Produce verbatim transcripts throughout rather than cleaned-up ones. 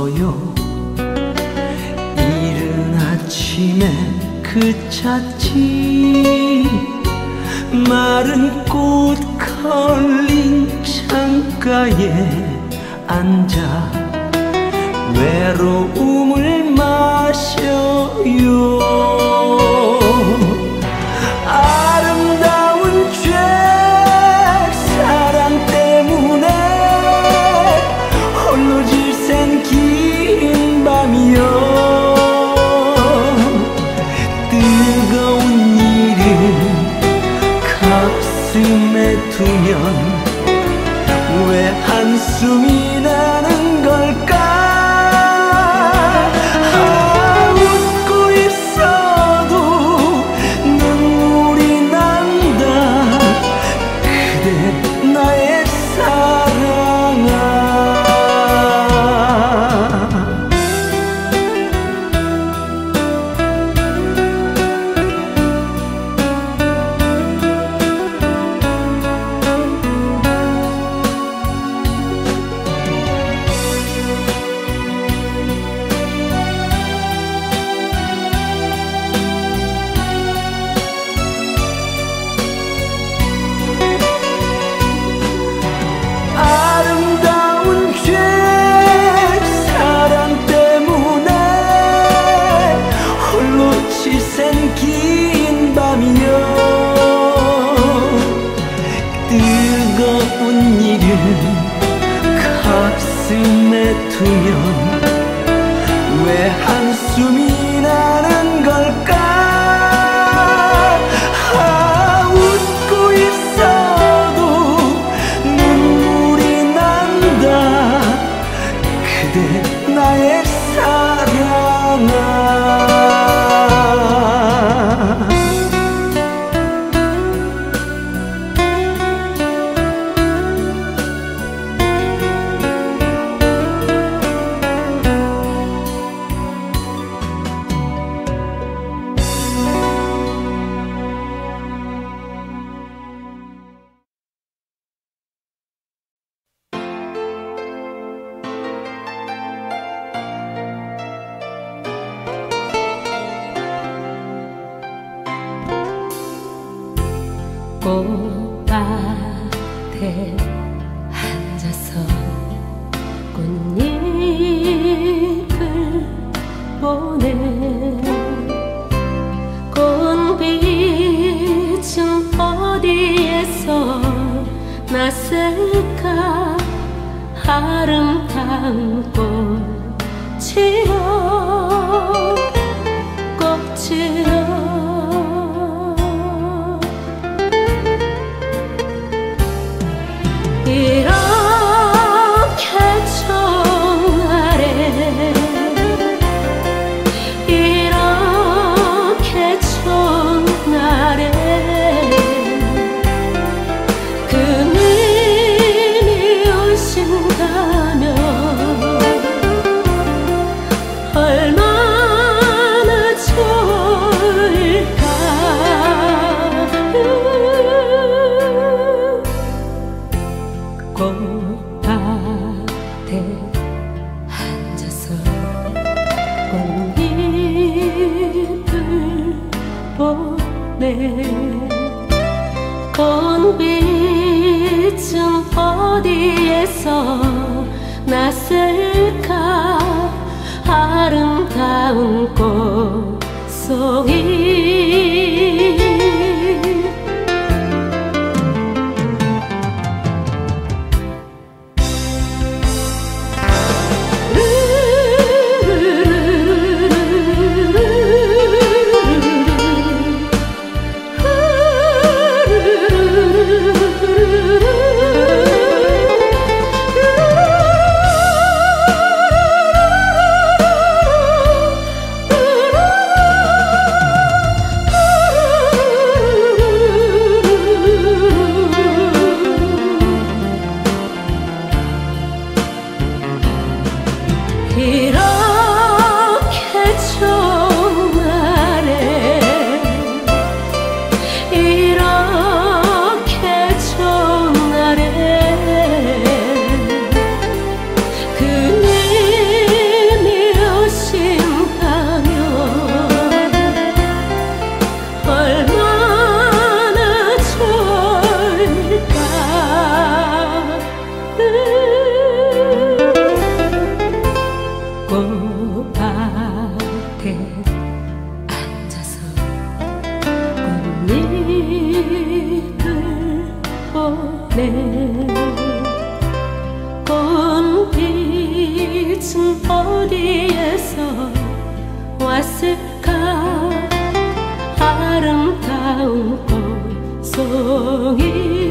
없어요. 이른 아침에 그쳤지. 마른 꽃 걸린 창가에 앉아 외로움을 마셔요. 아름다운 죄 사랑 때문에 홀로 질센 긴 밤이요. 뜨거운 일을 가슴에 두면 왜 한숨이 나는 걸까? 아, 웃고 있어도 눈물이 난다. 그대 나의 사랑아. 긴 밤이여. 뜨거운 일을 가슴에 두면 왜 한숨이 나는 걸까? 아, 웃고 있어도 눈물이 난다. 그대 나의 사랑아. 꽃밭에 앉아서 꽃잎을 보네. 꽃빛은 어디에서 났을까? 아름다운 꽃이여, 꽃이여. 이렇게 좋은 날에, 이렇게 좋은 날에 그님이 오신다면 얼마나 좋을까. 꽃밭에 앉아서 꽃잎을 보네. 꽃빛은 어디에서 났을까? 아름다운 꽃송이. 꽃잎을 보내 꽃빛은 어디에서 왔을까 아름다운 꽃송이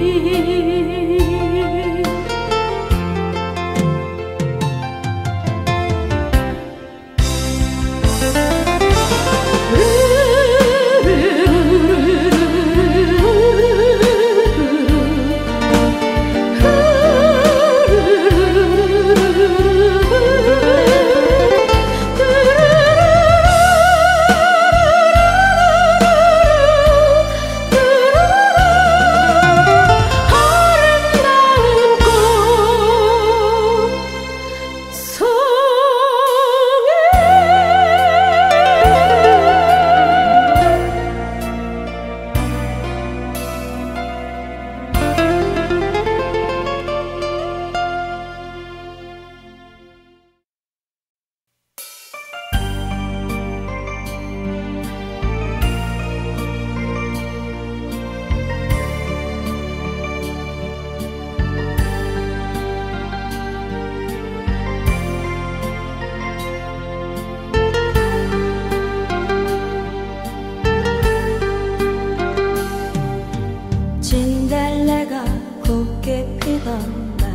진달래가 곱게 피던 날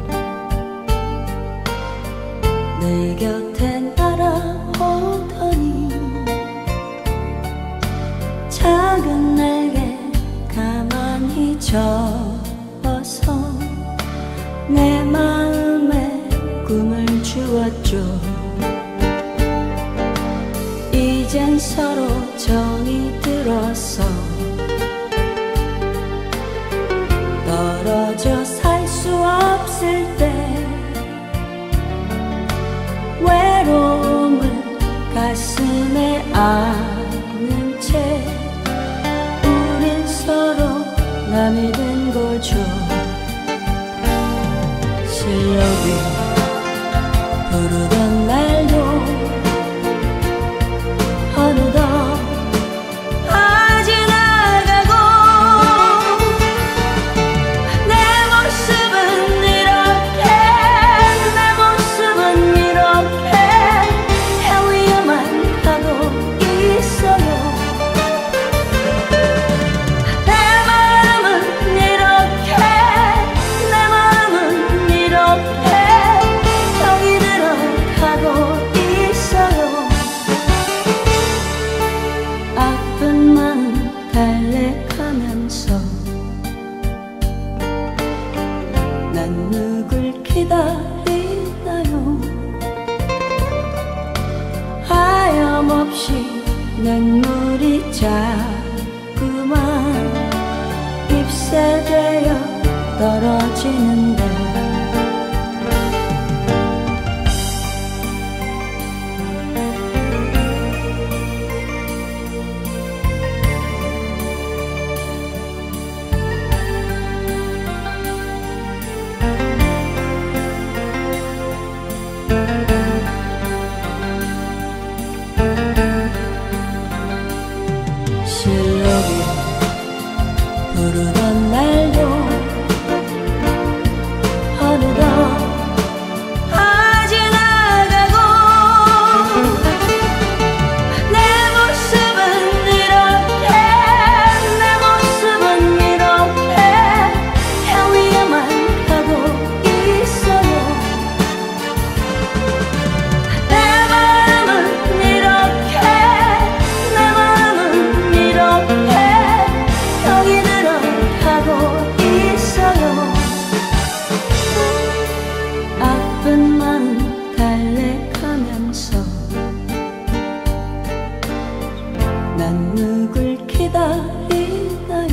내 곁에 날아오더니 작은 날개 가만히 접어서 내 마음에 꿈을 주었죠. 이젠 서로 정이 들었어 떨어져 살 수 없을 때 외로움을 가슴에 안은 채 우린 서로 남이 된 거죠. 실력이 부르던 날도 어느덧 난 누굴 기다리나요. 하염없이 눈물이 자꾸만 잎새 되어 떨어지는데 실력이 부르던 날도 어느덧 다 지나가고 내 모습은 이렇게 내 모습은 이렇게 헤어져만 가고 있어요. 내 마음은 이렇게 내 마음은 이렇게 여기 들어가고 있어요. 아픈 마음 달래가면서 난 누굴 기다리나요.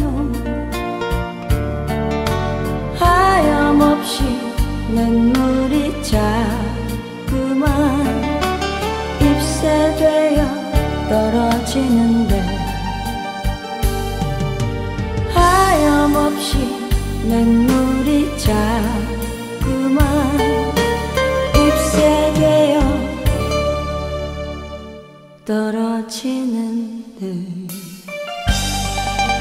하염없이 눈물이 자꾸만 잎새 되어 떨어지는데 하염없이 눈물이 자꾸만 잎새 되어 떨어지는 듯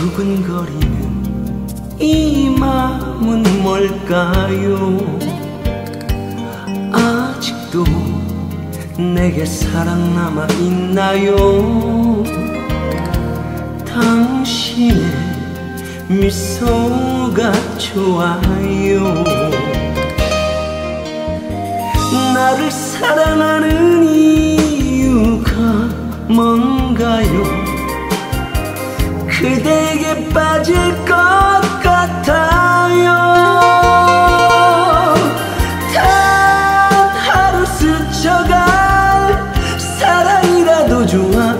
두근거리는 이 마음은 뭘까요? 아직도 내게 사랑 남아있나요? 당신의 미소가 좋아요. 나를 사랑하는 이유가 뭔가요? 그대에게 빠질 것 같아요. 단 하루 스쳐갈 사랑이라도 좋아.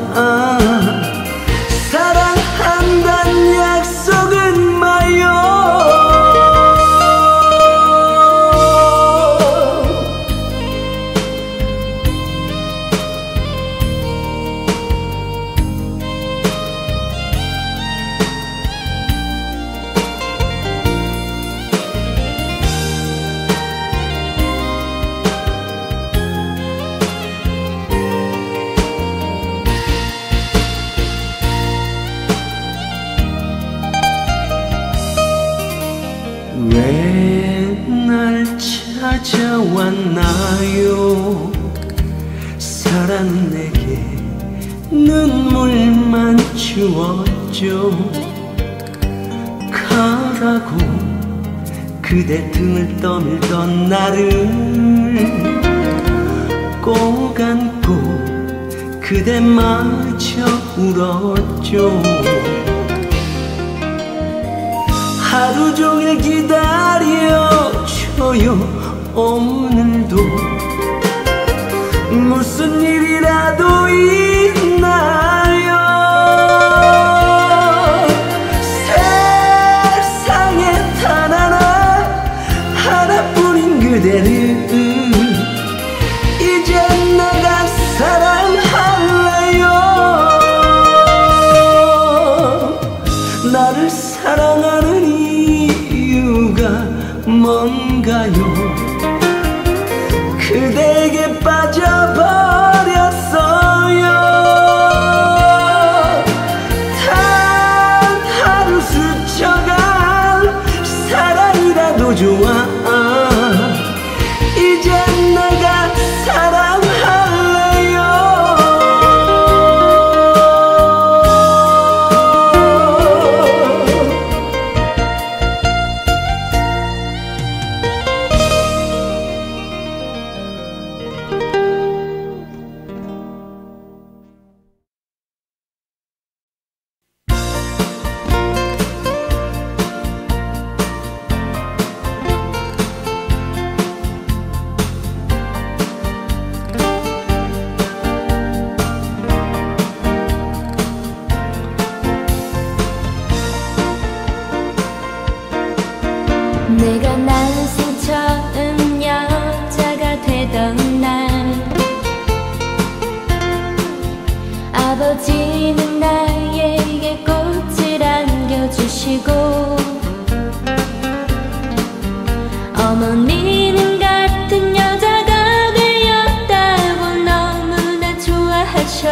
사랑한단 약속은 마요. 왜 날 찾아왔나요? 사랑은 내게 눈물만 주었죠. 가라고 그대 등을 떠밀던 나를 꼭 안고 그대마저 울었죠. 하루 종일 기다려줘요. 오늘도 무슨 일이라도 있나요? 세상에 단 하나 하나뿐인 그대를 이제 내가 사랑할래요. 나를 사랑하는 이유가 뭔가요? 그대에게 빠져버렸어요. 단 하루 스쳐갈 사랑이라도 좋아. 이제 내가 사랑할래요. 내가 난생 처음 여자가 되던 날 아버지는 나에게 꽃을 안겨주시고 어머니는 같은 여자가 되었다고 너무나 좋아하셔.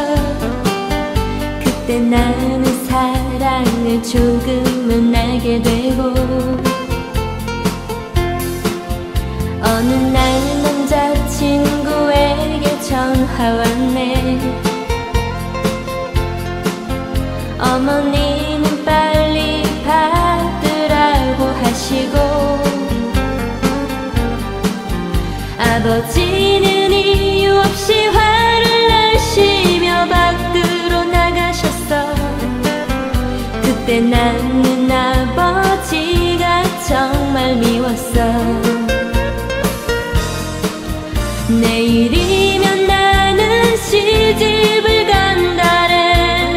그때 나는 사랑을 조금은 알게 되고 어느 날 남자친구에게 전화 왔네. 어머니는 빨리 받으라고 하시고 아버지는 이유 없이 화를 내시며 밖으로 나가셨어. 그때 나는 아버지가 정말 미웠어. 내일이면 나는 시집을 간다네.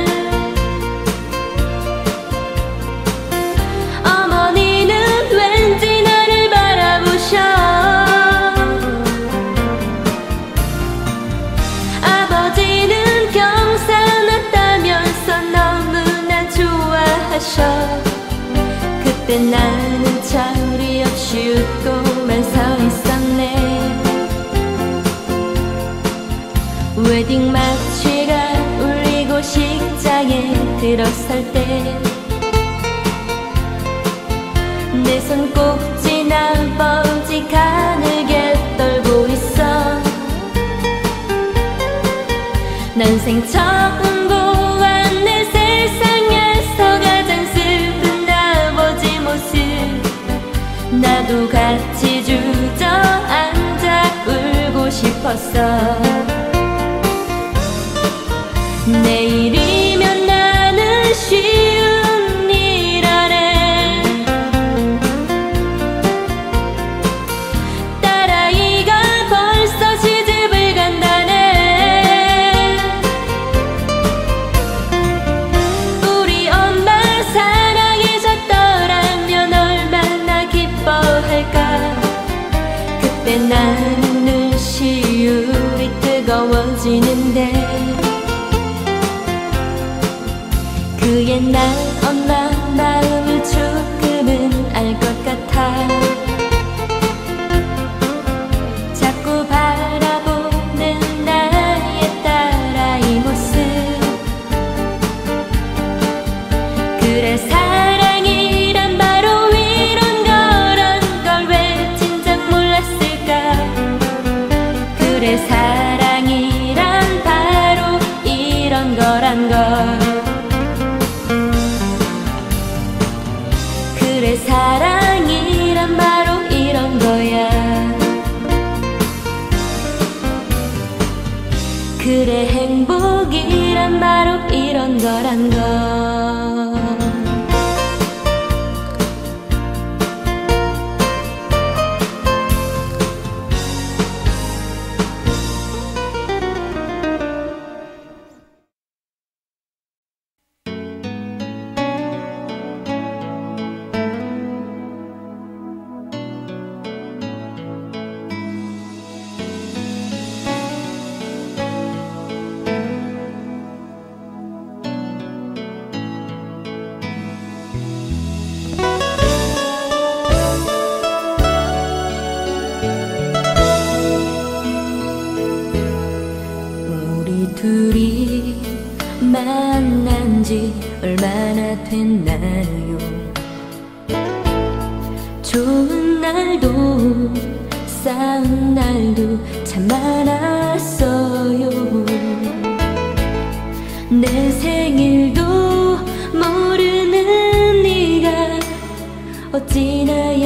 어머니는 왠지 나를 바라보셔. 아버지는 경사났다면서 너무나 좋아하셔. 그때 나는 철이 없이 웃고만 서 있었네. 웨딩 마취가 울리고 식장에 들어설 때 내 손꼽지나 뻗지 가늘게 떨고 있어. 난 생처음 보한 내 세상에서 가장 슬픈 아버지 모습. 나도 같이 주저앉아 울고 싶었어. 내일이면 나는 쉬운 일 안에 딸아이가 벌써 시집을 간다네. 우리 엄마 사랑해줬더라면 얼마나 기뻐할까. 그때 나는 늘 시울이 뜨거워지는데 그 옛날 엄마 마음을 조금은 알 것 같아. 자꾸 바라보는 나의 딸아이 모습. 그래 사랑이란 바로 이런 거란 걸 왜 진작 몰랐을까. 그래 사랑이란 바로 이런 거란 걸. 그래 사랑이란 바로 이런 거야. 그래 행복이란 바로 이런 거란 거. 둘이 만난 지 얼마나 됐나요. 좋은 날도 싸운 날도 참 많았어요. 내 생일도 모르는 네가 어찌나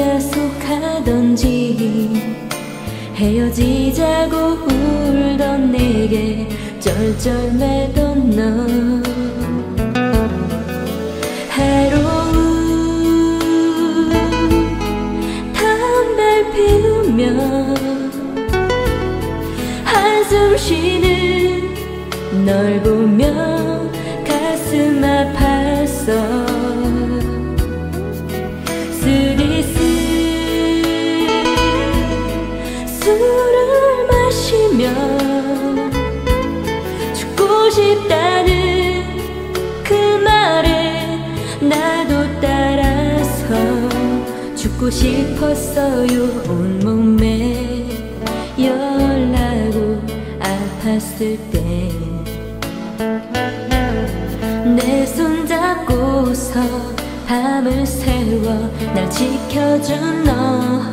야속하던지 헤어지자고 울던 내게 쩔쩔매던 너. 해로운 담배를 피우며 한숨 쉬는 널 보며 가슴 아팠어. 쓰리스 술을 마시며 싶다는 그 말에 나도 따라서 죽고 싶었어요. 온몸에 열나고 아팠을 때 내 손잡고서 밤을 새워 날 지켜준 너.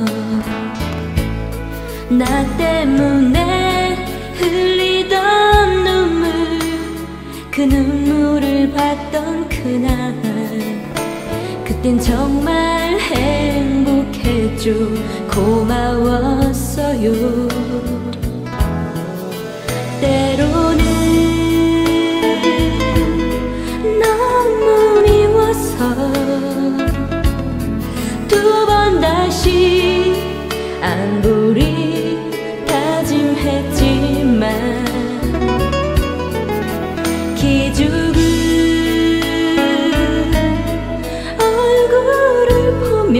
나 때문에 흘리던 눈물, 그 눈물을 봤던 그날 그땐 정말 행복했죠. 고마웠어요. 때로는 너무 미워서 두 번 다시 안 보리 다짐했지만 기죽은 얼굴을 보며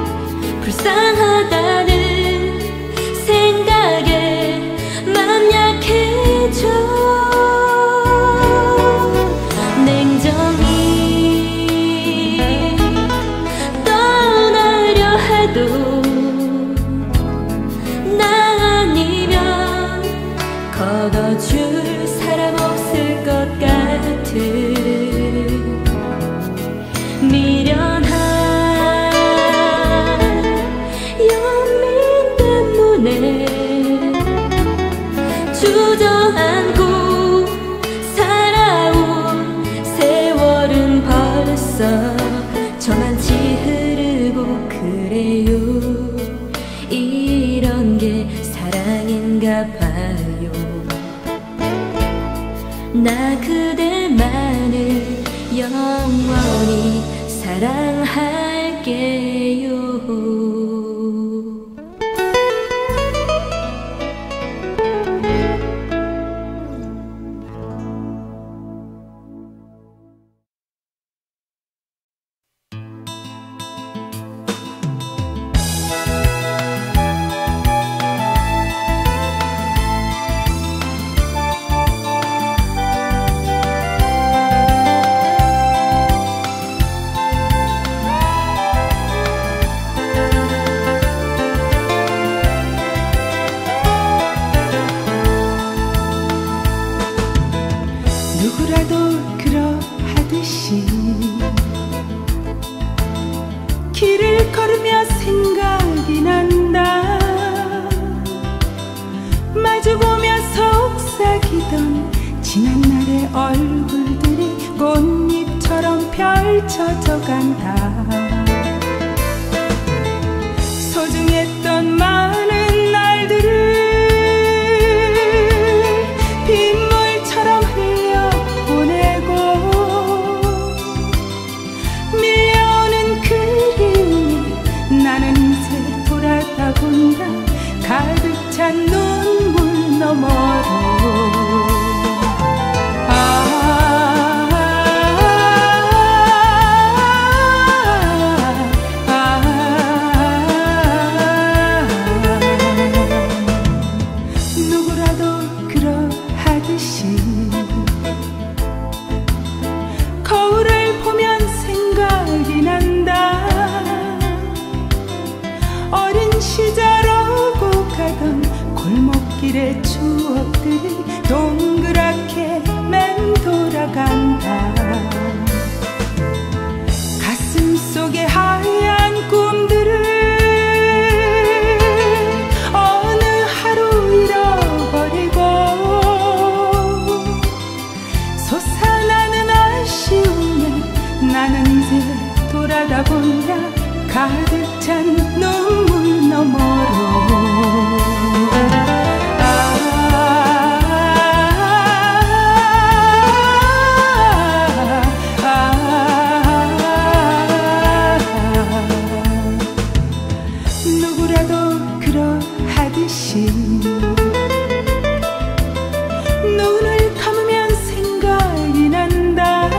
불쌍하다는 생각에 맘 약해졌어. 저만치 흐르고 그래요. 이런 게 사랑인가 봐요. 나 그대만을 영원히 사랑할게요. 누구라도 그러하듯이 길을 걸으며 생각이 난다. 마주보며 속삭이던 지난 날의 얼굴들이 꽃잎처럼 펼쳐져 간다. 소중했던 많은 날들을 빗물처럼 흘려보내고 밀려오는 그리움에 나는 이제 돌아다 본다. 가득 찬 눈물 너머로. 거울을 보면 생각이 난다. 어린 시절 오고 가던 골목길의 추억들이 동그랗게 맴돌아간다. 가슴 속에 하얀 꿈들을 어느 하루 잃어버리고 솟아나는 아쉬움에 나는 이제 돌아다 본다. 가득 찬 눈물 너머로. 누구라도 그러하듯이 눈을 감으면 생각이 난다.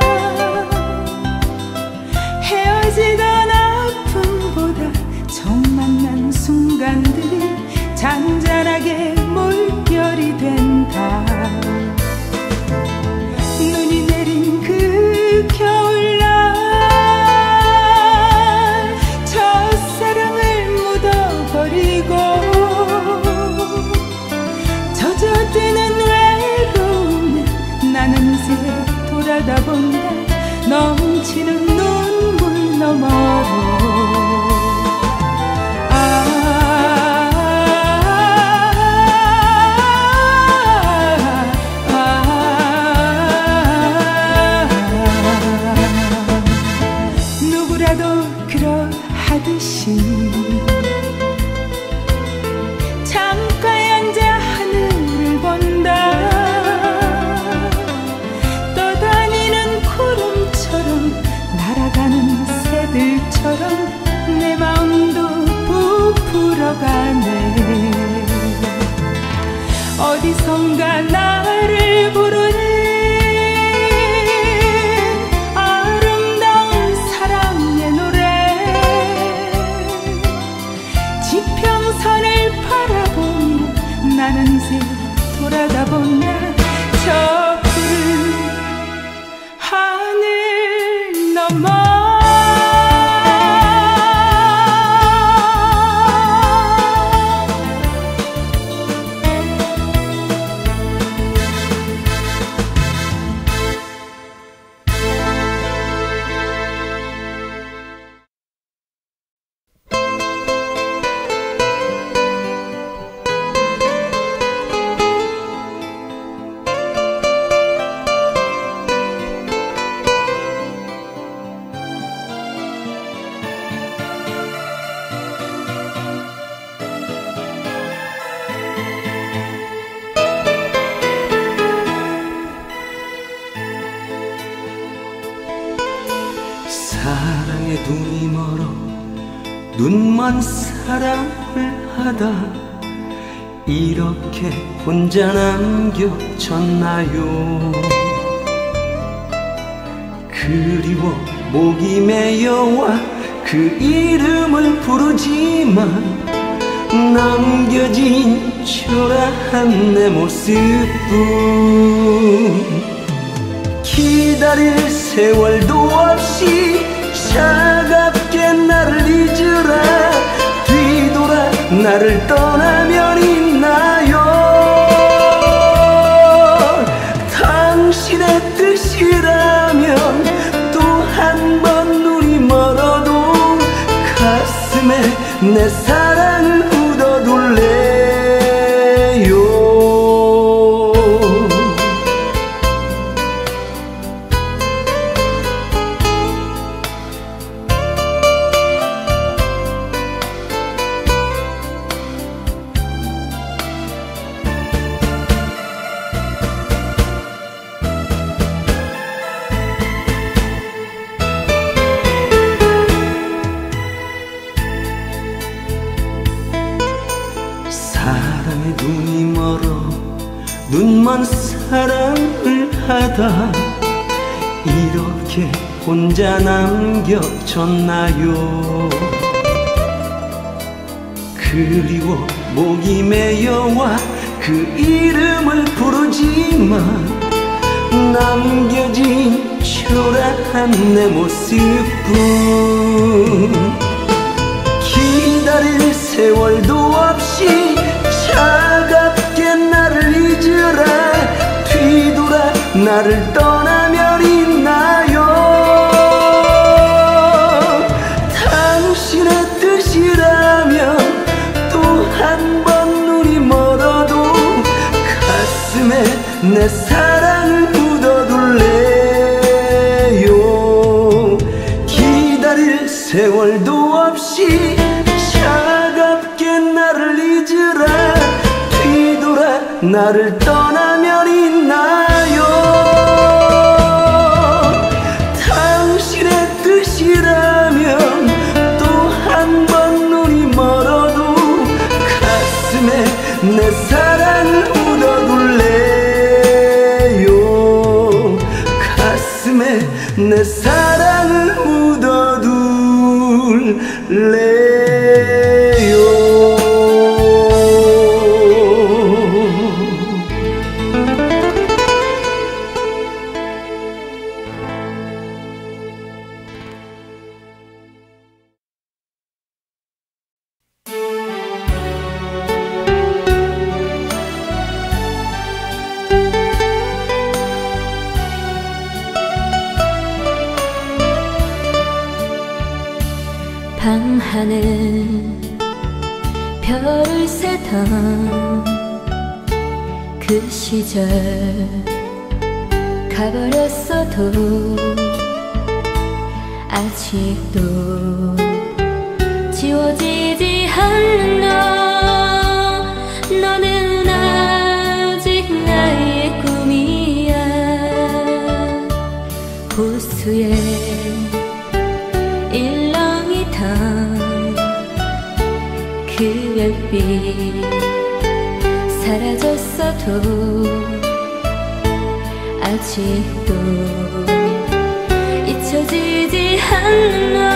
헤어지던 아픔보다 처음 만난 순간들이 잔잔하게 물결이 된다. 눈이 내린 그 겨울날 첫사랑을 묻어버리고 젖어드는 외로움에 나는 이제 돌아다 본다. 넘치는 눈물 너머로. 누구라도 그러하듯이 창가에 앉아 하늘을 본다. 떠다니는 구름처럼 날아가는 새들처럼 내 마음도 부풀어가네. 어디선가 나를 부르는 아름다운 사랑의 노래. 지평선을 바라보며 나는 이제 돌아다 본다. 저 푸른 하늘 넘어. 사랑의 눈이 멀어 눈먼 사랑을 하다 이렇게 혼자 남겨졌나요. 그리워 목이 메여와 그 이름을 부르지만 남겨진 초라한 내 모습뿐. 기다릴 세월도 없이 차갑게 나를 잊으라. 뒤돌아 나를 떠나면 있나요. 당신의 뜻이라면 또 한 번 눈이 멀어도 가슴에 내 사랑을 묻어둘래요. 사랑의 눈이 멀어 눈먼 사랑을 하다 이렇게 혼자 남겨졌나요. 그리워 목이 메여와 그 이름을 부르지만 남겨진 초라한 내 모습뿐. 기다릴 세월도 없이 차갑게 나를 잊으라. 뒤돌아 나를 떠나면 있나요. 당신의 뜻이라면 또 한 번 눈이 멀어도 가슴에 내 사랑을 묻어둘래요. 기다릴 세월도 없이 차갑게 나를 잊으라. 뒤돌아 나를 떠나면 있나요. 당신의 뜻이라면 또 한 번 눈이 멀어도 가슴에 내 사랑을 묻어둘래요. 가슴에 내 사랑을 묻어둘래요. 밤하늘 별을 세던 그 시절 가버렸어도 아직도 지워지지 않는 너. 너는 아직 나의 꿈이야. 호수에 그 별빛 사라졌어도 아직도 잊혀지지 않는 너.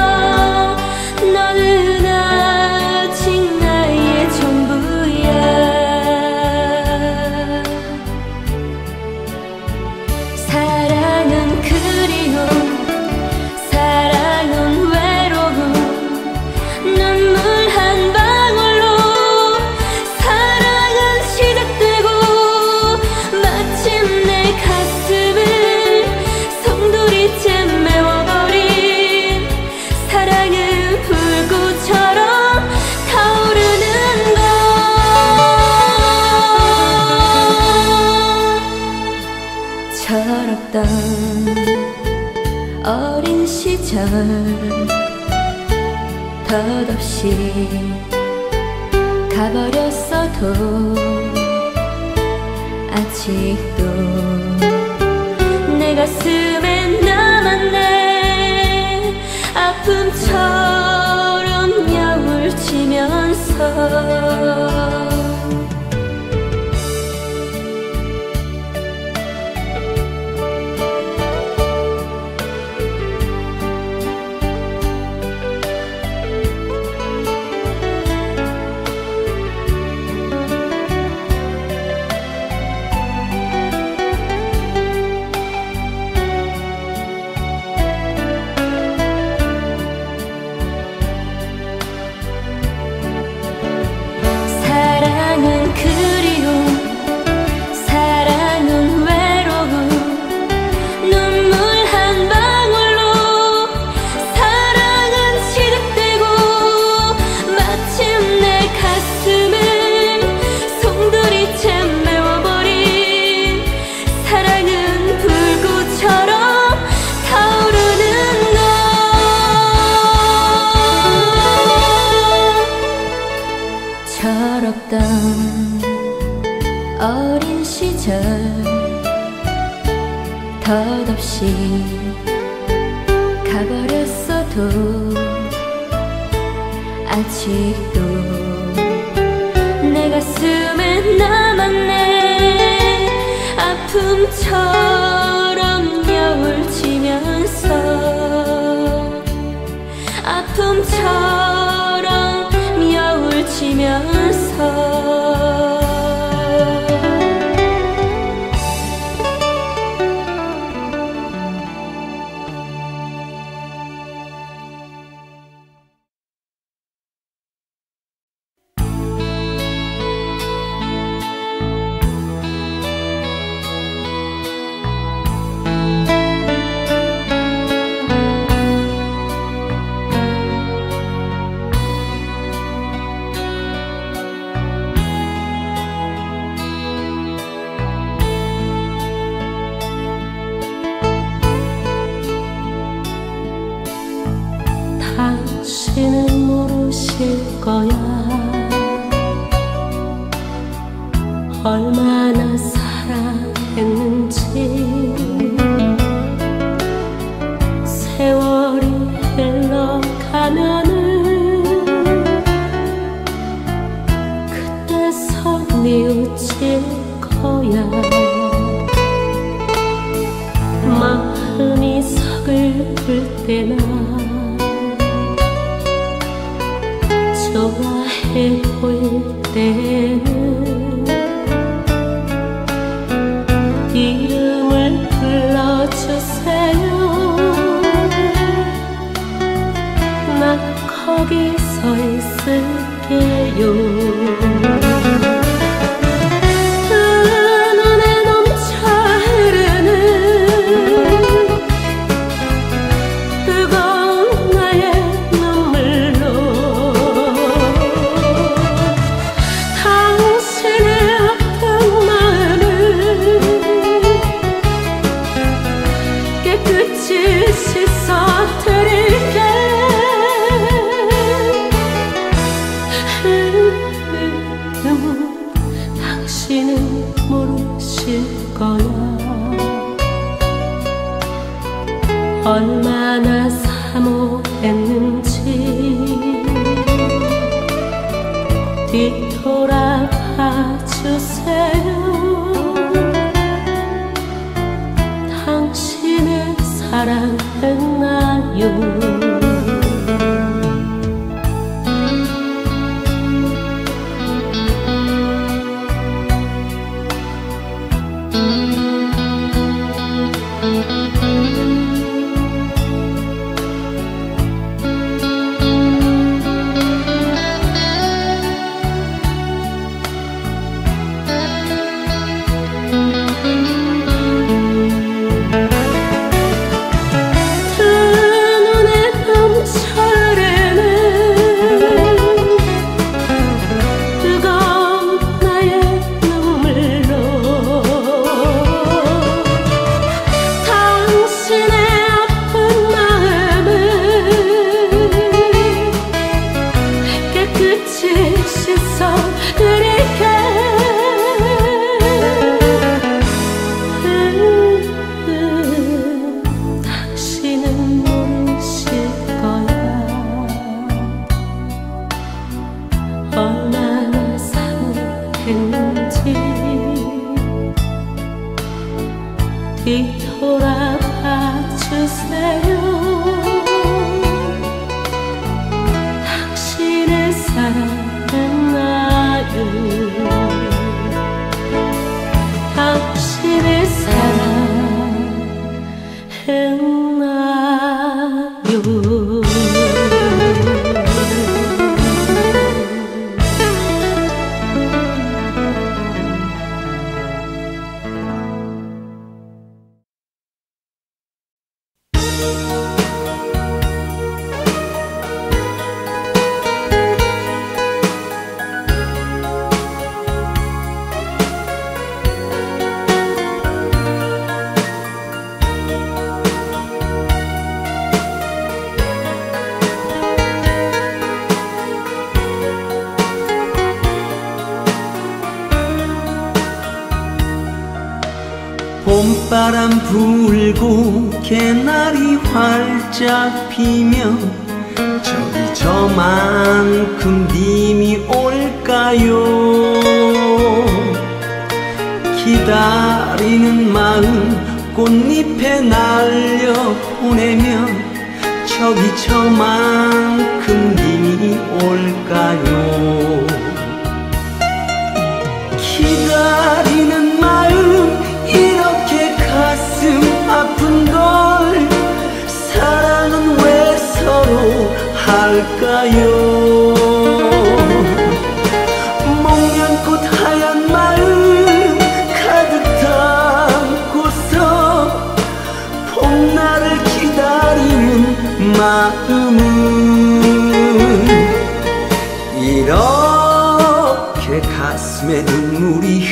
너는 아직 나의 전부야. 사랑은 그리움, 사랑은 외로움, 눈물 한 방울로 사랑은 시작되고 마침내 가슴을 송두리째 메워버린 사랑은 불꽃처럼 타오르는 것. 철없던 어린 시절 덧없이 가버렸어도 아직도 내 가슴에 남았네. 사랑했던 어린 시절 덧없이 가버렸어도 아직도 내 가슴에 남았네. 아픔처럼 여울 지면서 아픔처럼 여울 지면서 당신은 모르실 거야. 얼마나 사랑했는지. 세월이 흘러가면은 그때서 뉘우칠 거야. 마음이 서글플 때나 좋아해 보일 때는 이름을 불러주세요. 나 거기 서 있을게요. 당신은 모르실 거야. 얼마나 사모했는지. 뒤돌아봐 주세요. 당신을 사랑했나요? 얼마나 사모했는지. 뒤돌아봐 주세요. 당신을 사랑했나요? 당신을 사랑했나요? 바람 불고 개나리 활짝 피며 저기 저만큼 님이 올까요? 기다리는 마음 꽃잎에 날려보내며 저기 저만큼 님이 올까요? 기다리는 마음 이렇게 가슴 아픈 걸 사랑은 왜 서로 할까요? 목련꽃 하얀 마음 가득 담고서 봄날을 기다리는 마음은 이렇게 가슴에 눈물이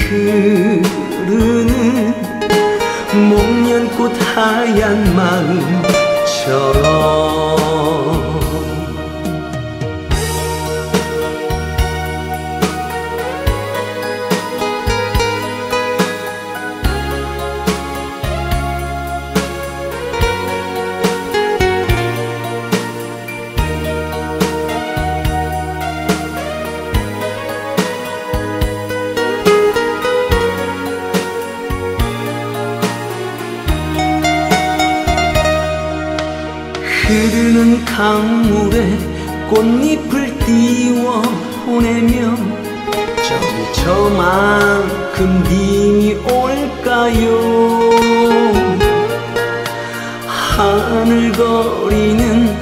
흐르는 목련꽃 하얀 마음처럼. 흐르는 강물에 꽃잎을 띄워 보내며 저기 저만큼 님이 올까요? 하늘거리는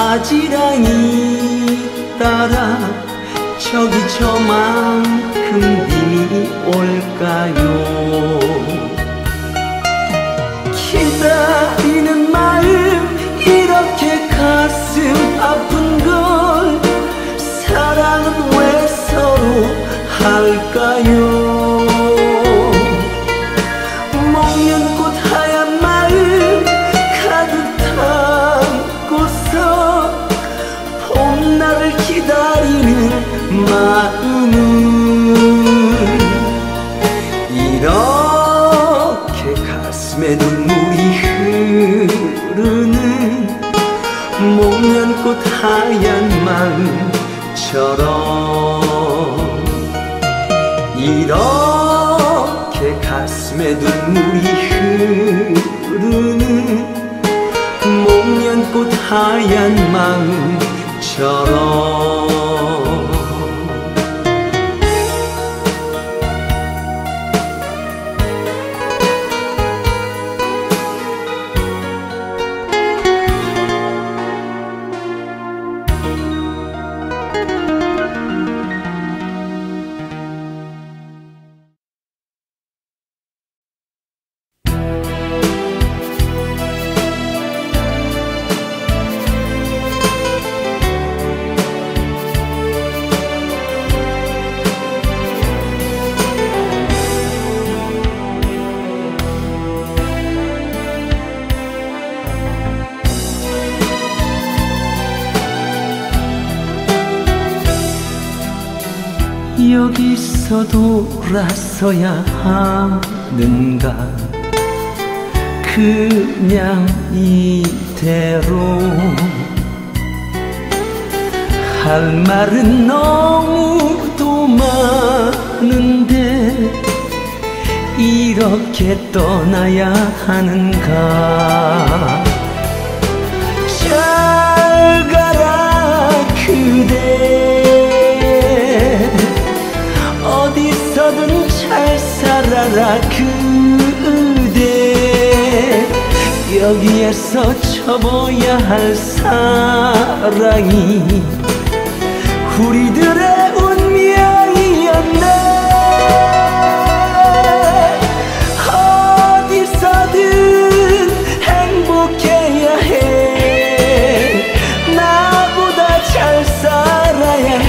아지랑이 따라 저기 저만큼 님이 올까요? 기다리는 마음 이렇게 가슴 아픈 걸 사랑은 왜 서로 할까요? 목련꽃 하얀 마음 가득 담고서 봄날을 기다리는 마음은 이렇게 가슴에 눈물이 흐르는 목련꽃 하얀 마음처럼. 이렇게 가슴에 눈물이 흐르는 목련꽃 하얀 마음처럼. 여기서 돌아서야 하는가 그냥 이대로 할 말은 너무도 많은데 이렇게 떠나야 하는가. 잘 가라 그대 어디서든 잘 살아라 그대 여기에서 접어야 할 사랑이 우리들의 운명이었네. 어디서든 행복해야 해 나보다 잘 살아야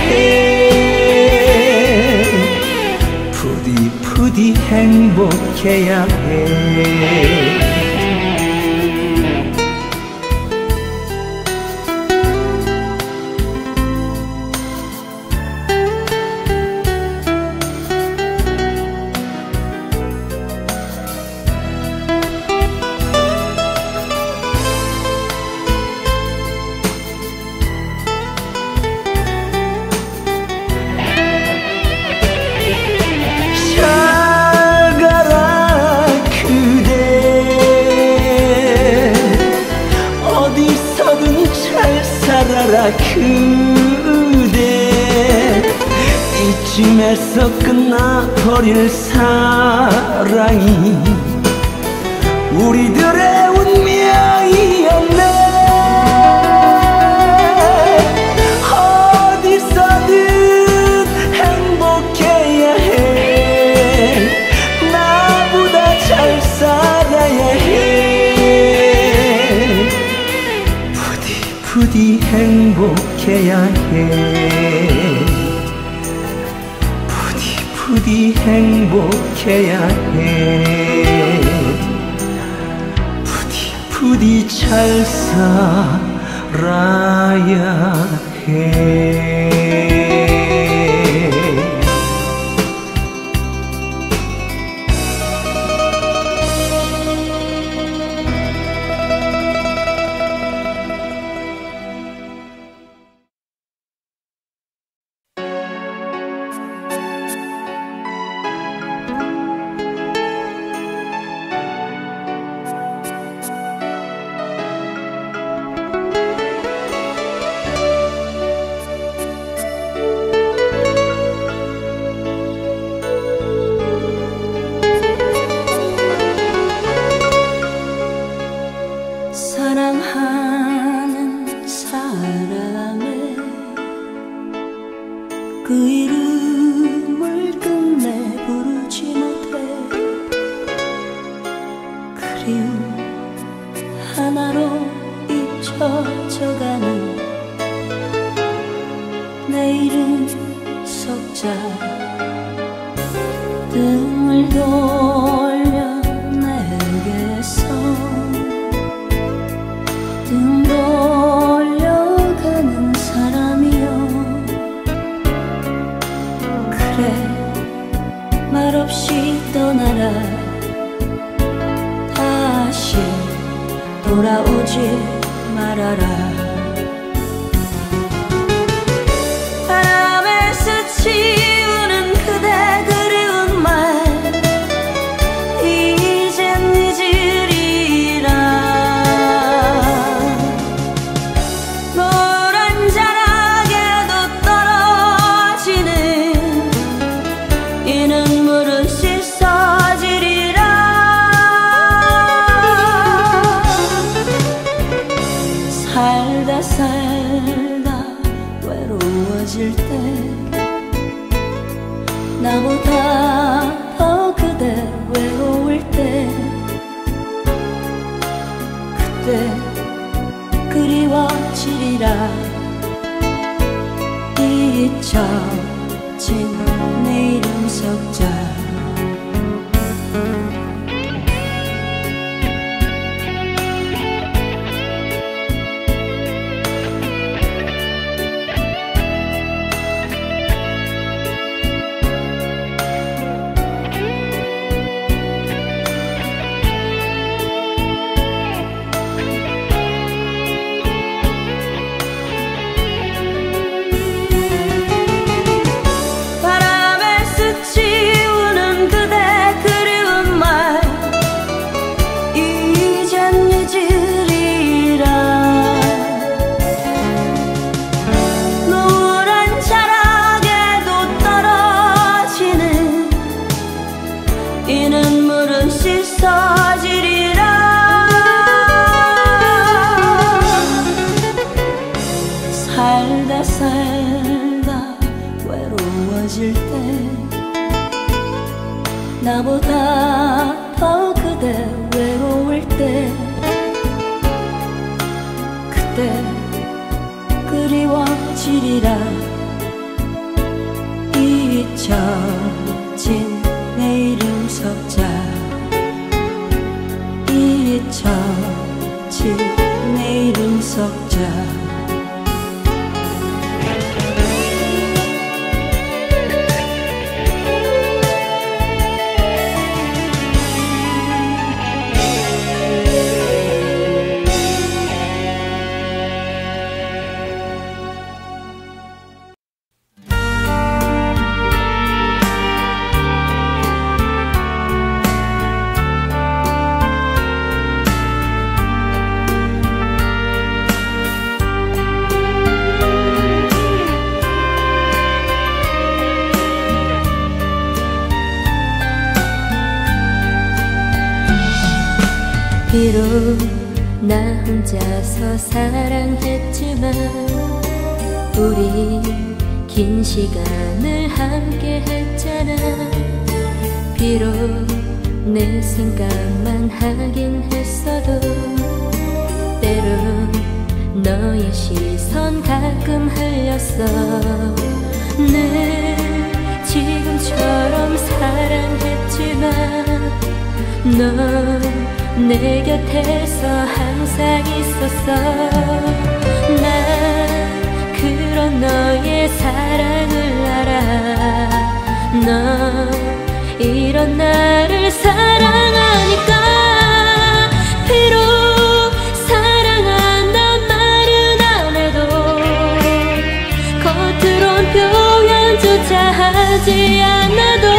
해 부디 부디 행복해야 해. 가라 그대 이쯤에서 끝나버릴 사랑이 우리들의 운명이었네. 어디서든 행복해야 해. 나보다 잘 살아야 해. 부디 부디 행복해야 해. 부디 부디 행복해야 해. 부디 부디 잘 살아야 해. 사랑하는 사람의 그 이름을 끝내 부르지 못해 그리움 하나로 잊혀져가는 내 이름 석자 등을 돌려 내게서 등 돌려가는 사람이여 그래 말없이 떠나라 다시 돌아오지 말아라 바람에 스치우는 그대 그리운 말 이젠 잊으리라 노란 자락에도 떨어지는 이 눈물은 씻어지리라 살다 살다 외로워질 때 나보다 더 그대 외로울 때 그때 그리워지리라 잊혀진 내 이름 석자 바람에 스치우는 그대 그리운 말 이젠 잊으리라 노란 자락에도 떨어지는 이 눈물은 씻어지리라 살다 살다 외로워질 때 나보다 더 그대 외로울 때 그때 그리워지리라 잊혀진 내 이름 석자 잊혀진 내 이름 석자 비록 나 혼자서 사랑했지만 우리 긴 시간을 함께 했잖아. 비록 내 생각만 하긴 했어도 때론 너의 시선 가끔 흘렸어. 늘 지금처럼 사랑했지만 넌 내 곁에서 항상 있었어. 난 그런 너의 사랑을 알아. 넌 이런 나를 사랑하니까. 비록 사랑한단 말은 안 해도 겉으론 표현조차 하지 않아도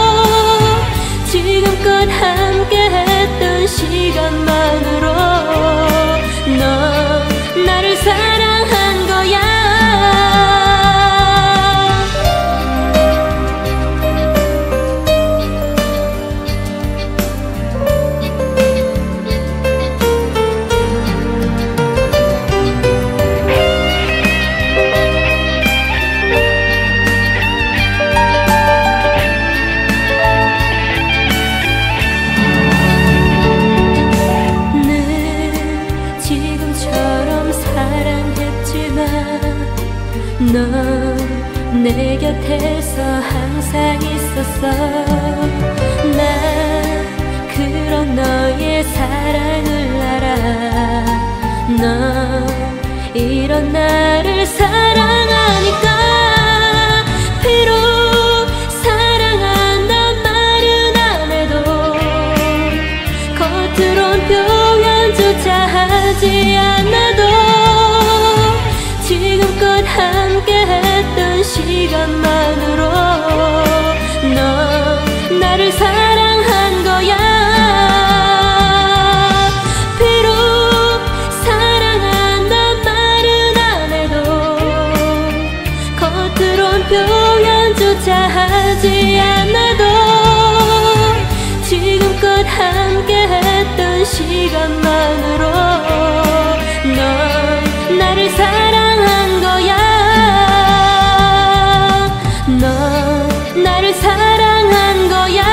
지금껏 함께했던 시간만으로 넌 나를 사랑한 거야. 넌 내 곁에서 항상 있었어. 난 그런 너의 사랑을 알아. 넌 이런 나를 사랑하니까. 비록 사랑한단 말은 안 해도 겉으론 표현조차 하지 않아도 지금껏 함께했던 시간만으로 넌 나를 사랑한 거야. 비록 사랑한단 말은 안 해도 겉으론 표현조차 하지 않아도 지금껏 함께했던 시간만으로 넌 나를 사랑한 거야. 넌 나를 사랑한 거야.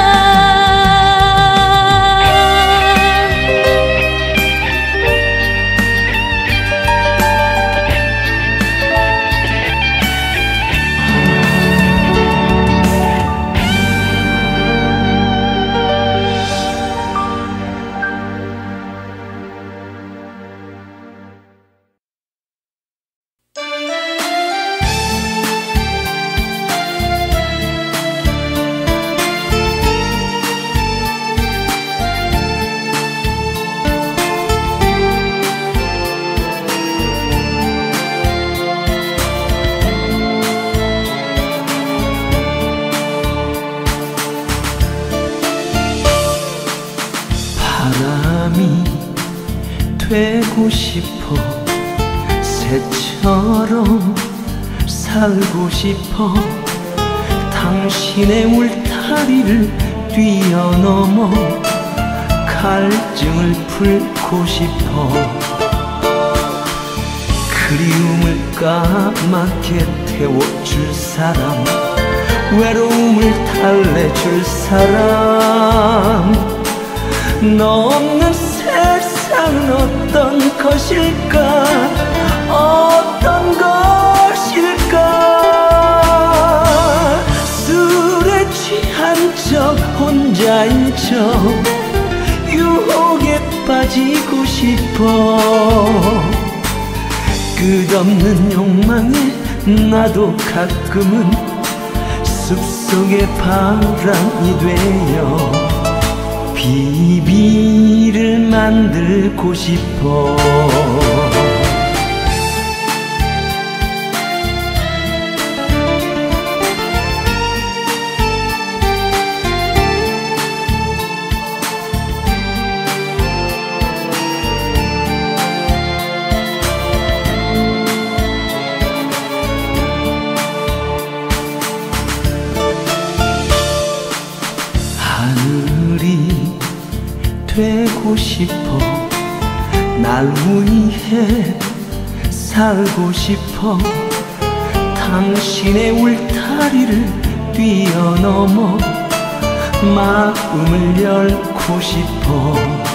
바람이 되고 싶어. 새처럼 살고 싶어. 당신의 울타리를 뛰어넘어 갈증을 풀고 싶어. 그리움을 까맣게 태워줄 사람, 외로움을 달래줄 사람. 너 없는 세상은 어떤 것일까? 어떤 것일까? 술에 취한 척 혼자인 척 유혹에 빠지고 싶어. 끝없는 욕망에 나도 가끔은 숲속의 바람이 되어 비비를 만들고 싶어. 하늘이 되고 살고 싶어. 날 위해 살고 싶어. 당신의 울타리를 뛰어넘어 마음을 열고 싶어.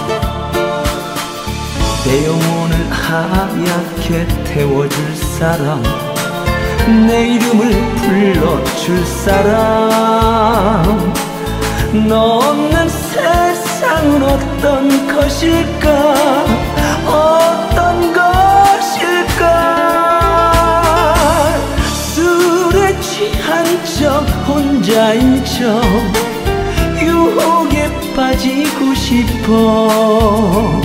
내 영혼을 하얗게 태워줄 사람, 내 이름을 불러줄 사람. 너 없는 세상은 어떤 것일까, 어떤 것일까. 술에 취한 척 혼자인 척 유혹에 빠지고 싶어.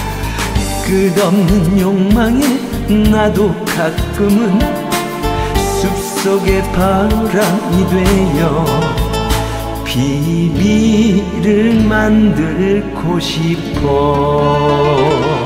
끝없는 욕망에 나도 가끔은 숲속의 바람이 되어 비밀을 만들고 싶어.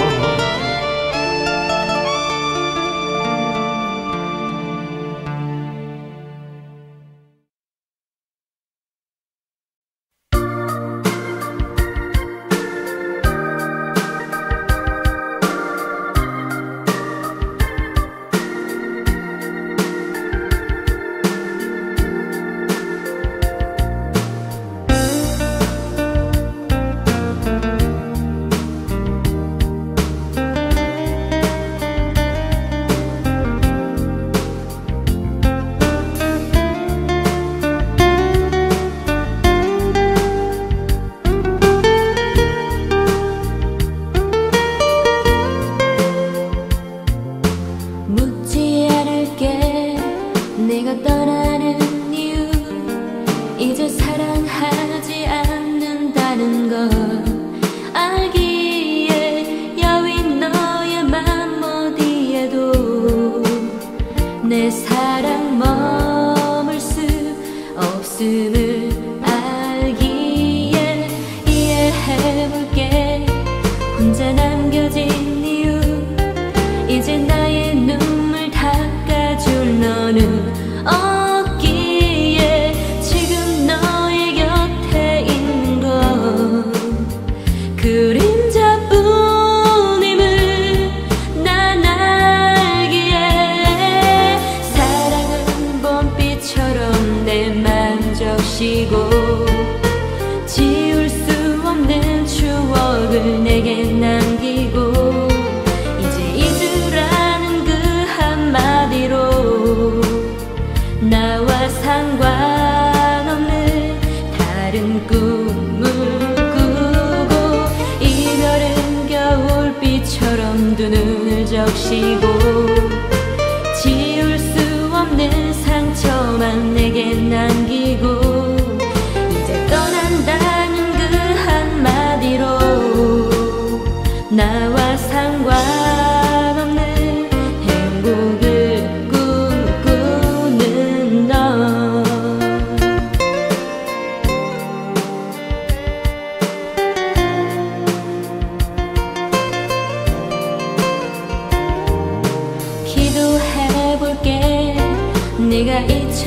네가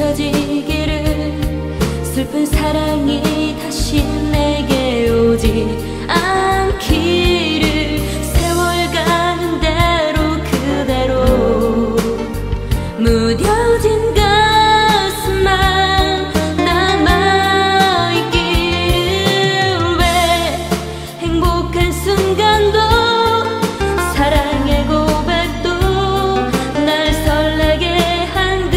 잊혀지기를, 슬픈 사랑이 다시 내게 오지 않기를. 세월 가는 대로 그대로 무뎌진 가슴만 남아있기를. 왜 행복한 순간도 사랑의 고백도 날 설레게 한 그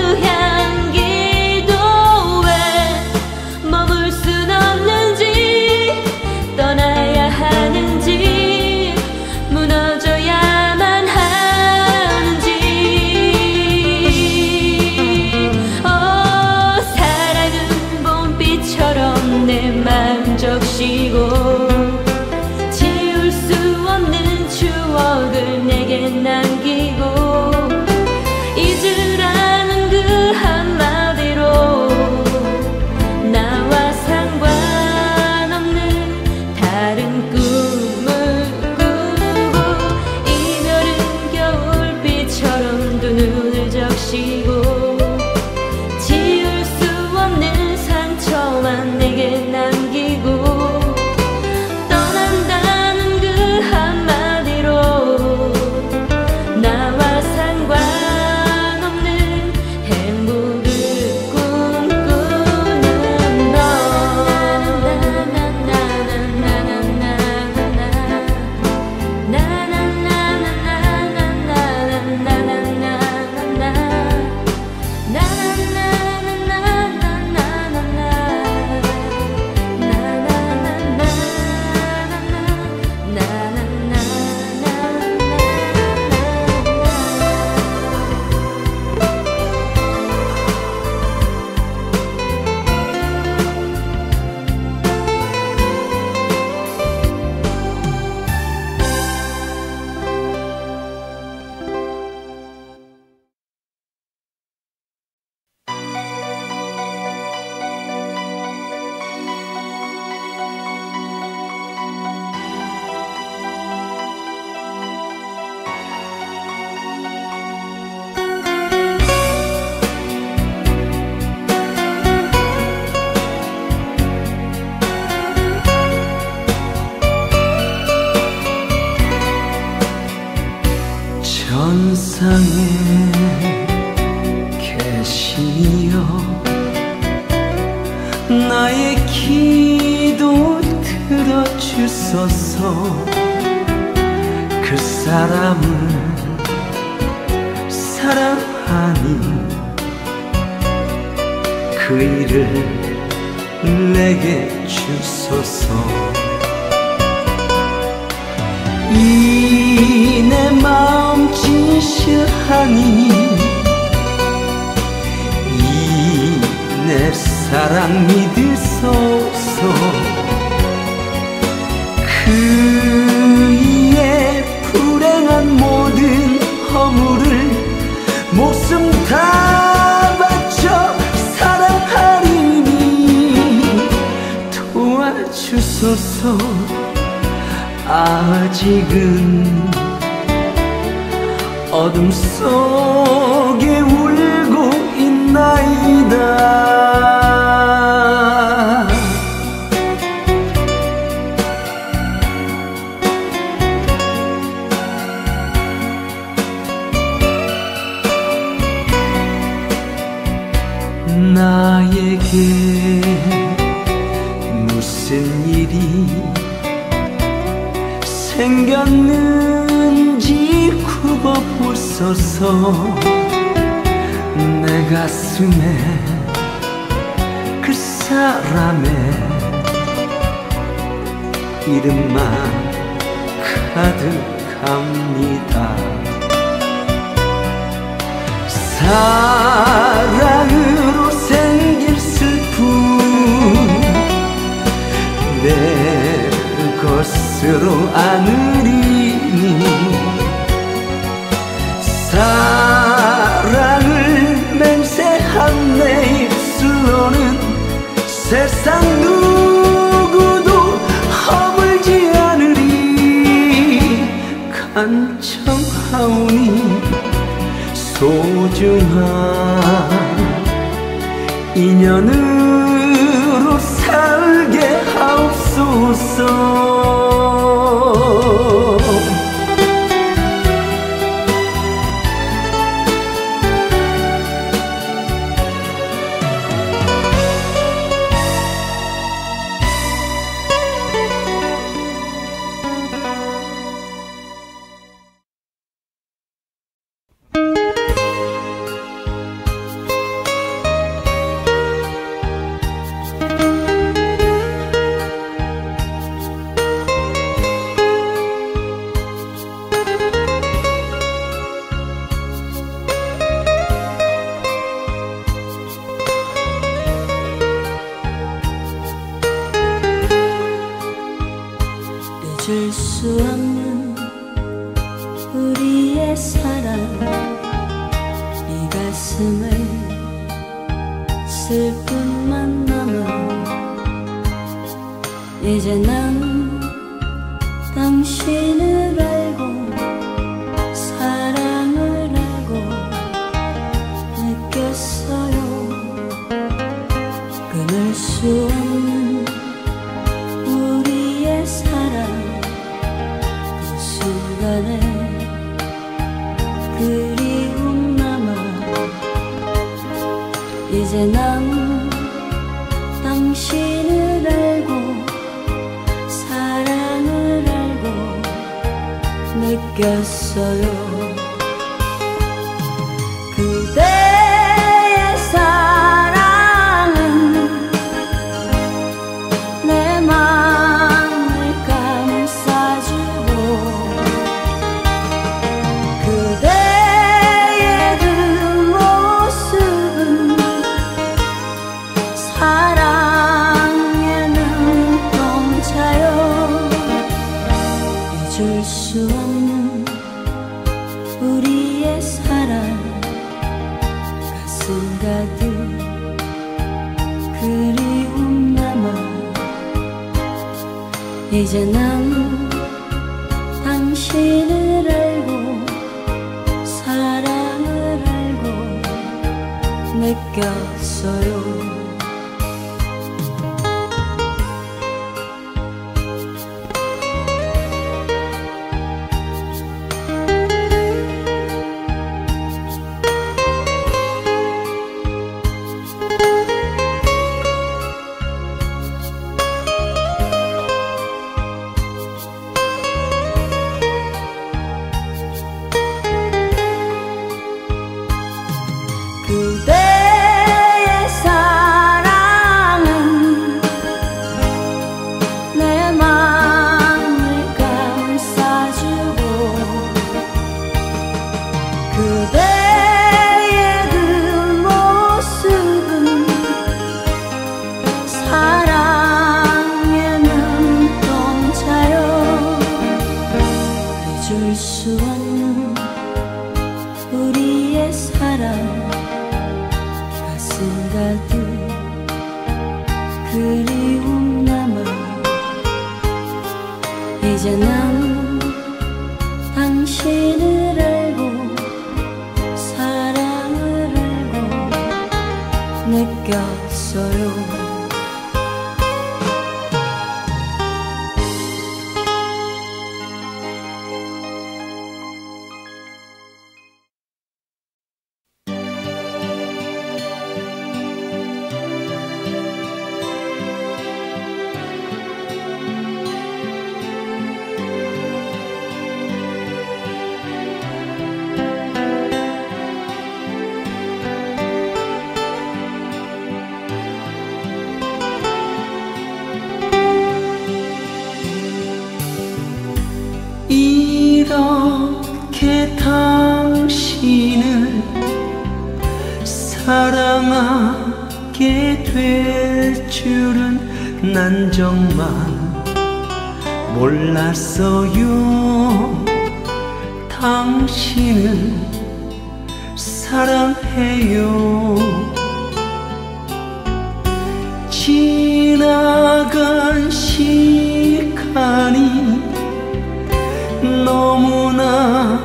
향기도 왜 머물 순 없는지, 떠나야 하는지, 무너져야만 하는지. 어, 사랑은 봄비처럼 내 맘 적시고 지울 수 없는 추억을 내게 남기고, 잊으라는 그 한마디로 나와 상관없는 다른 꿈을 꾸고, 이별은 겨울비처럼 두 눈을 적시고 지울 수 없는 상처만 내게 남기고, 떠난다는 천상의 계시여 나의 기도 들어주소서. 그 사람을 사랑하니 그 일을 내게 주소서. 이 내 마음 진실하니 이 내 사랑 믿으소서. 그의 불행한 모든 허물을 목숨 다 바쳐 사랑하리니 도와주소서. 아직은 어둠 속에 울고 있나이다. 나에게 무슨 일이 생겼는지 굽어보소서. 내 가슴에 그 사람의 이름만 가득합니다. 사랑으로 생길 슬픔 내 것으로 안으리니 사랑을 맹세한 내 입술로는 세상 누구도 허물지 않으리. 간청하오니 소중한 인연으로 살게 하옵소서. 잊을 수 없는 우리의 사랑 이 가슴을 슬픔만 남아. 이제 난 당신을 알고 사랑을 알고 느꼈어요. 끊을 수 없는 우리의 사랑 그 순간에 그리움 남아. 이제 난 당신을 알고 사랑을 알고 느꼈어요. 그대의 사랑은 내 맘을 감싸주고 그대의 그 모습은 사랑의 눈동자요. 잊을 수 없는 우리의 사랑 가슴 가득 그리움 남아. 이제 난 당신을 알고 사랑을 알고 느꼈어요. 내 사랑 가슴 가득 그리움 남아 이제 난 당신을 알고 사랑을 알고 느꼈어요. 이렇게 당신을 사랑하게 될 줄은 난 정말 몰랐어요. 당신을 사랑해요. 지나간 시간이 너무나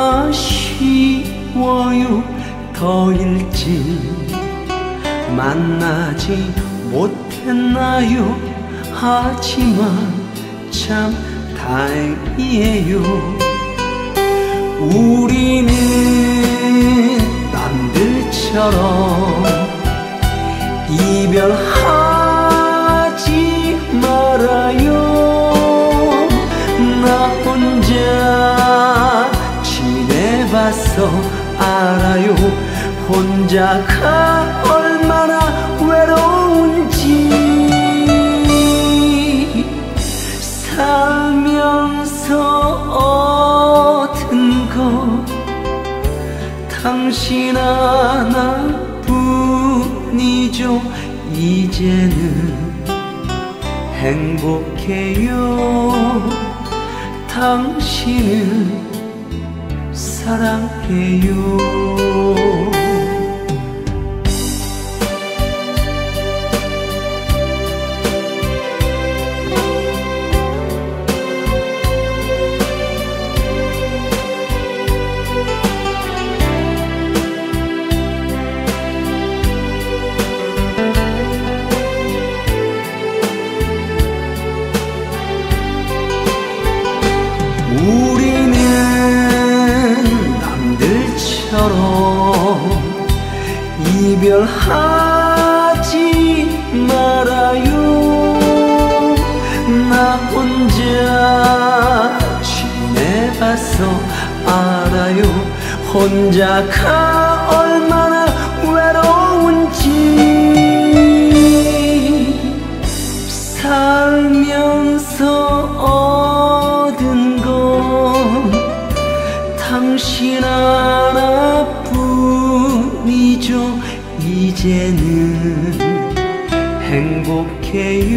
아쉬워요. 더 일찍 만나지 못했나요? 하지만 참 다행이에요. 우리는 남들처럼 이별하지 말아요. 나 혼자 지내봐서 알아요. 혼자가 얼마나 외로운지. 살면서 얻은 것 당신 하나뿐이죠. 이제는 행복해요. 당신을 사랑해요. 우리는 남들처럼 이별하지 말아요. 나 혼자 지내봐서 알아요. 혼자가 얼마나 외로운지. 살면서 얻은 건 당신 하나뿐이죠. 이제는 행복해요.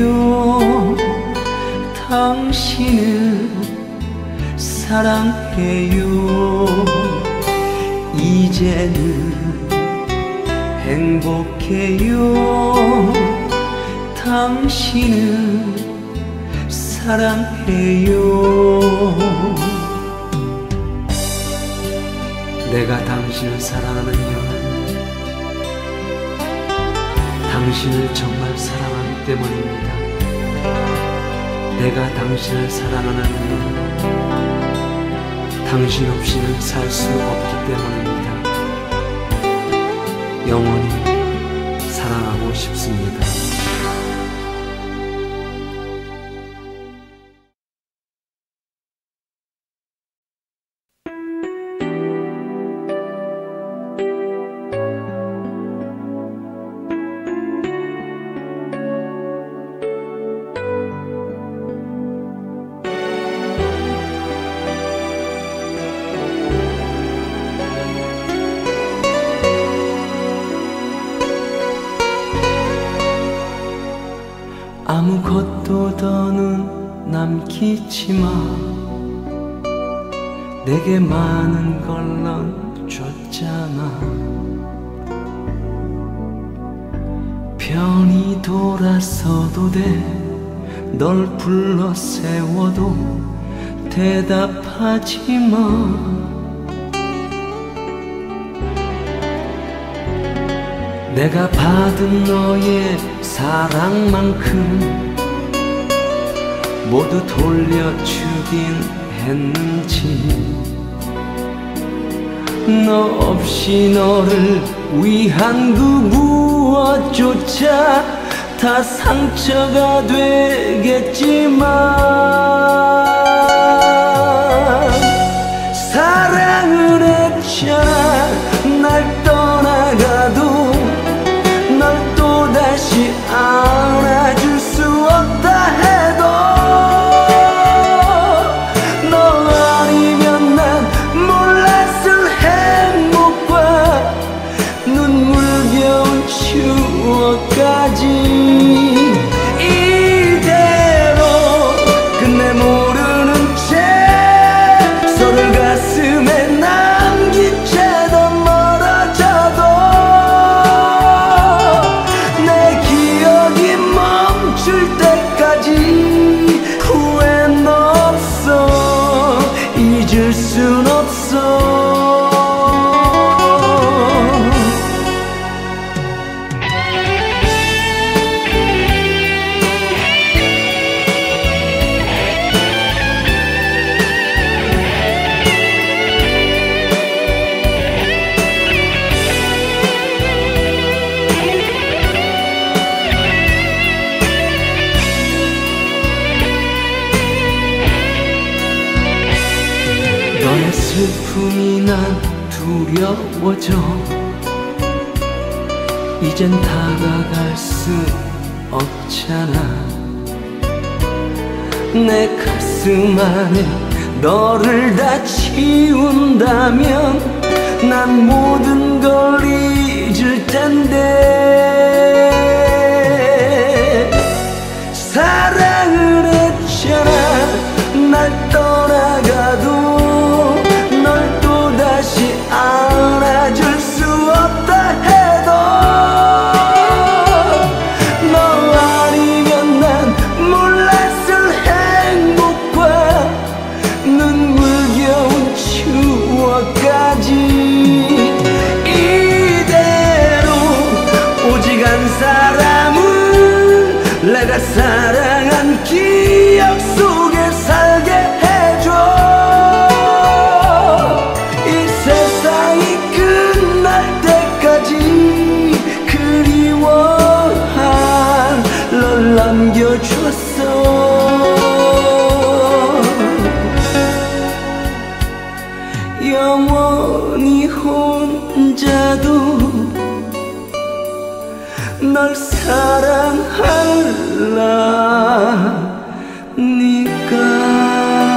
당신을 사랑해요. 이제는 행복해요. 당신을 사랑해요. 내가 당신을 사랑하는 이유는 당신을 정말 사랑하기 때문입니다. 내가 당신을 사랑하는 이유는 당신 없이는 살 수 없기 때문입니다. 영원히 사랑하고 싶습니다. 아무것도 더는 남기지 마. 내게 많은 걸 넌 줬잖아. 편히 돌아서도 돼. 널 불러 세워도 대답하지 마. 내가 받은 너의 사랑만큼 모두 돌려주긴 했는지. 너 없이 너를 위한 그 무엇조차 다 상처가 되겠지만 사랑을 했잖아. 날 떠나가도 널 또다시 안아줄 수 없다 해도 너 아니면 난 몰랐을 행복과 눈물겨운 추억까지 이대로 끝내 모르는 채 서로를 가슴에 남긴 채 더 멀어져도 내 기억이 멈출 때까지 후회는 없어. 잊을 순 없어. 너의 슬픔이 난 두려워져. 이젠 다가갈 수 없잖아. 내 가슴 안에 너를 다 치운다면 난 모든 걸 잊을 텐데 사랑을 했잖아. 날 떠나가도 널 또다시 안아줄 수 없다 해도 너 아니면 난 몰랐을 행복과 눈물겨운 추억까지 이대로 오직 한 사람은 내가 사랑한 기억 속에 살게 해줘. 이 세상이 끝날 때까지 그리워한 널 남겨줬어. 영원히 혼자도 널 사랑할라니까.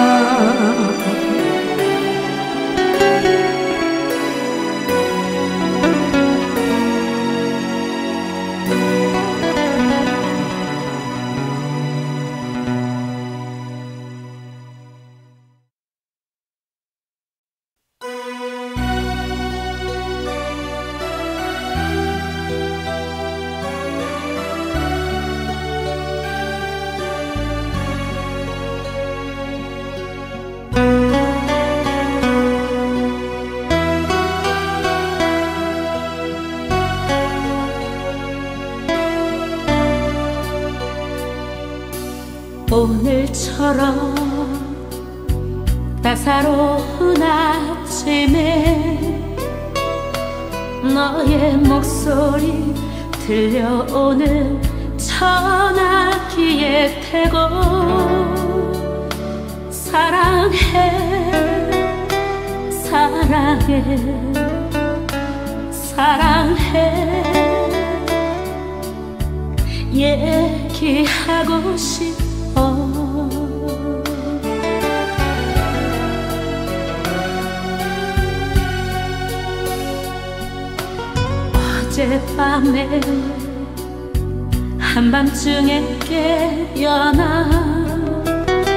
오늘처럼 따사로운 아침에 너의 목소리 들려오는 전화기에 대고 사랑해 사랑해 사랑해 얘기하고 싶어. 어젯밤에 한밤중에 깨어나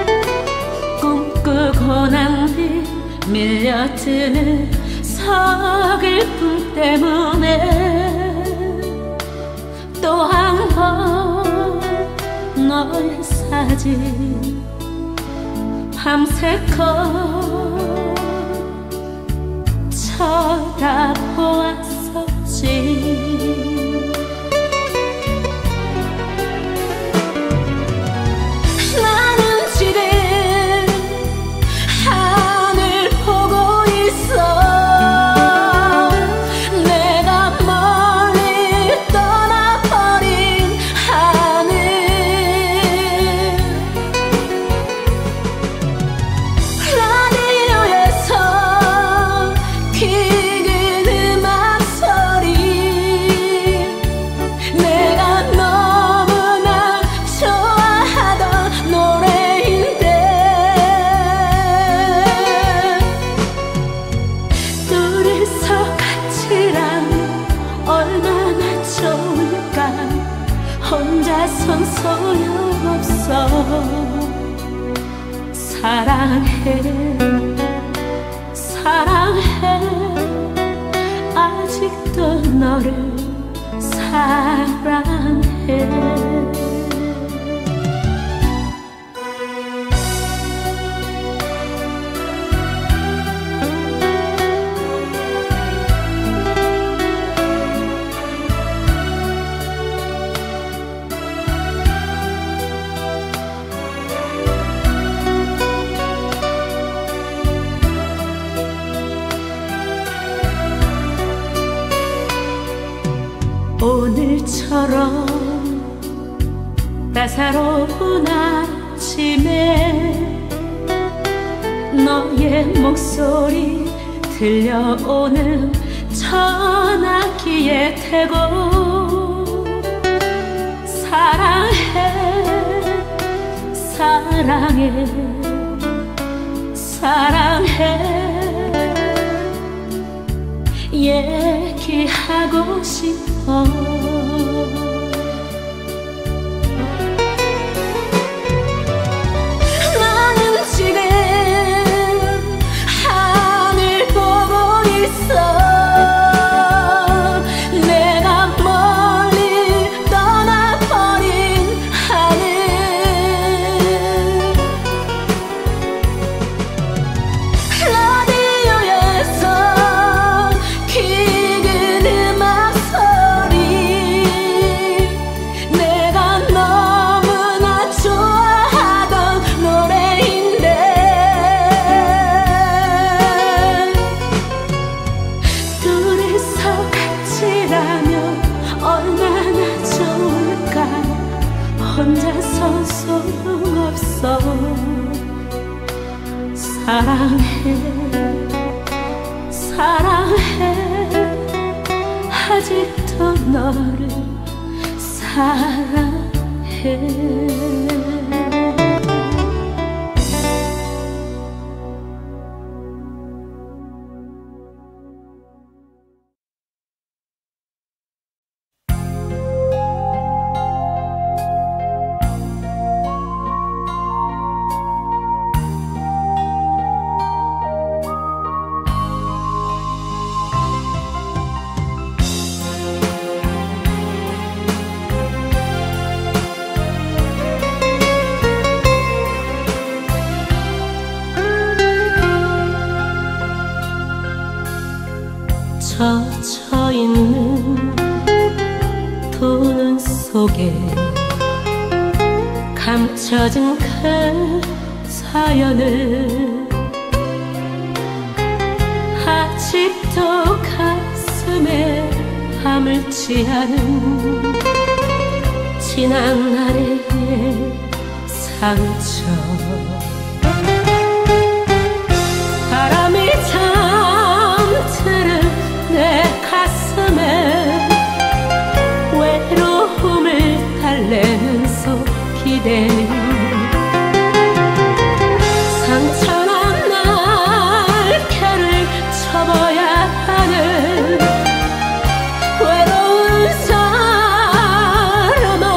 꿈꾸고 난 뒤 밀려드는 서 때문에 또 한 번 너의 사진 밤새껏 쳐다보았었지. 나는 지금 하늘 보고 있어. 내가 멀리 떠나버린 하늘. 라디오에서 귀긴 음악 소리. 내가 너무나 좋아하던 노래인데 둘이서 같이라면 얼마나 좋을까. 혼자선 소용없어. 사랑해 사랑해 아직도 너를 사랑해. 오늘처럼 따사로운 아침에 너의 목소리 들려오는 전화기에 대고 사랑해 사랑해 사랑해 얘기하고 싶어. 나는 지금 하늘 보고 있어. 내가 멀리 떠나버린 하늘. 라디오에서 귀긴 음악 소리. 내가 너무나 좋아하던 노래인데 둘이서 같이라면 얼마나 좋을까. 혼자서 소용없어. 사랑해 사랑해 아직도 너를 사랑해. 젖혀있는 두 눈 속에 감춰진 그 사연을 아직도 가슴에 아물지 않은 지난 날의 상처. 바람이 잠드는 내 가슴에 외로움을 달래면서 기대는 상처난 날개를 접어야 하는 외로운 사람아.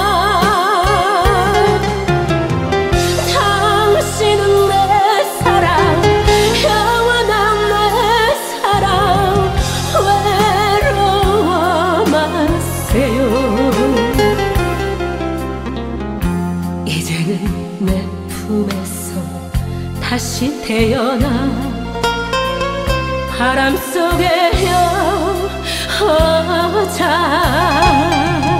당신은 내 사랑, 영원한 내 사랑. 외로운 다시 태어나 바람 속에 여자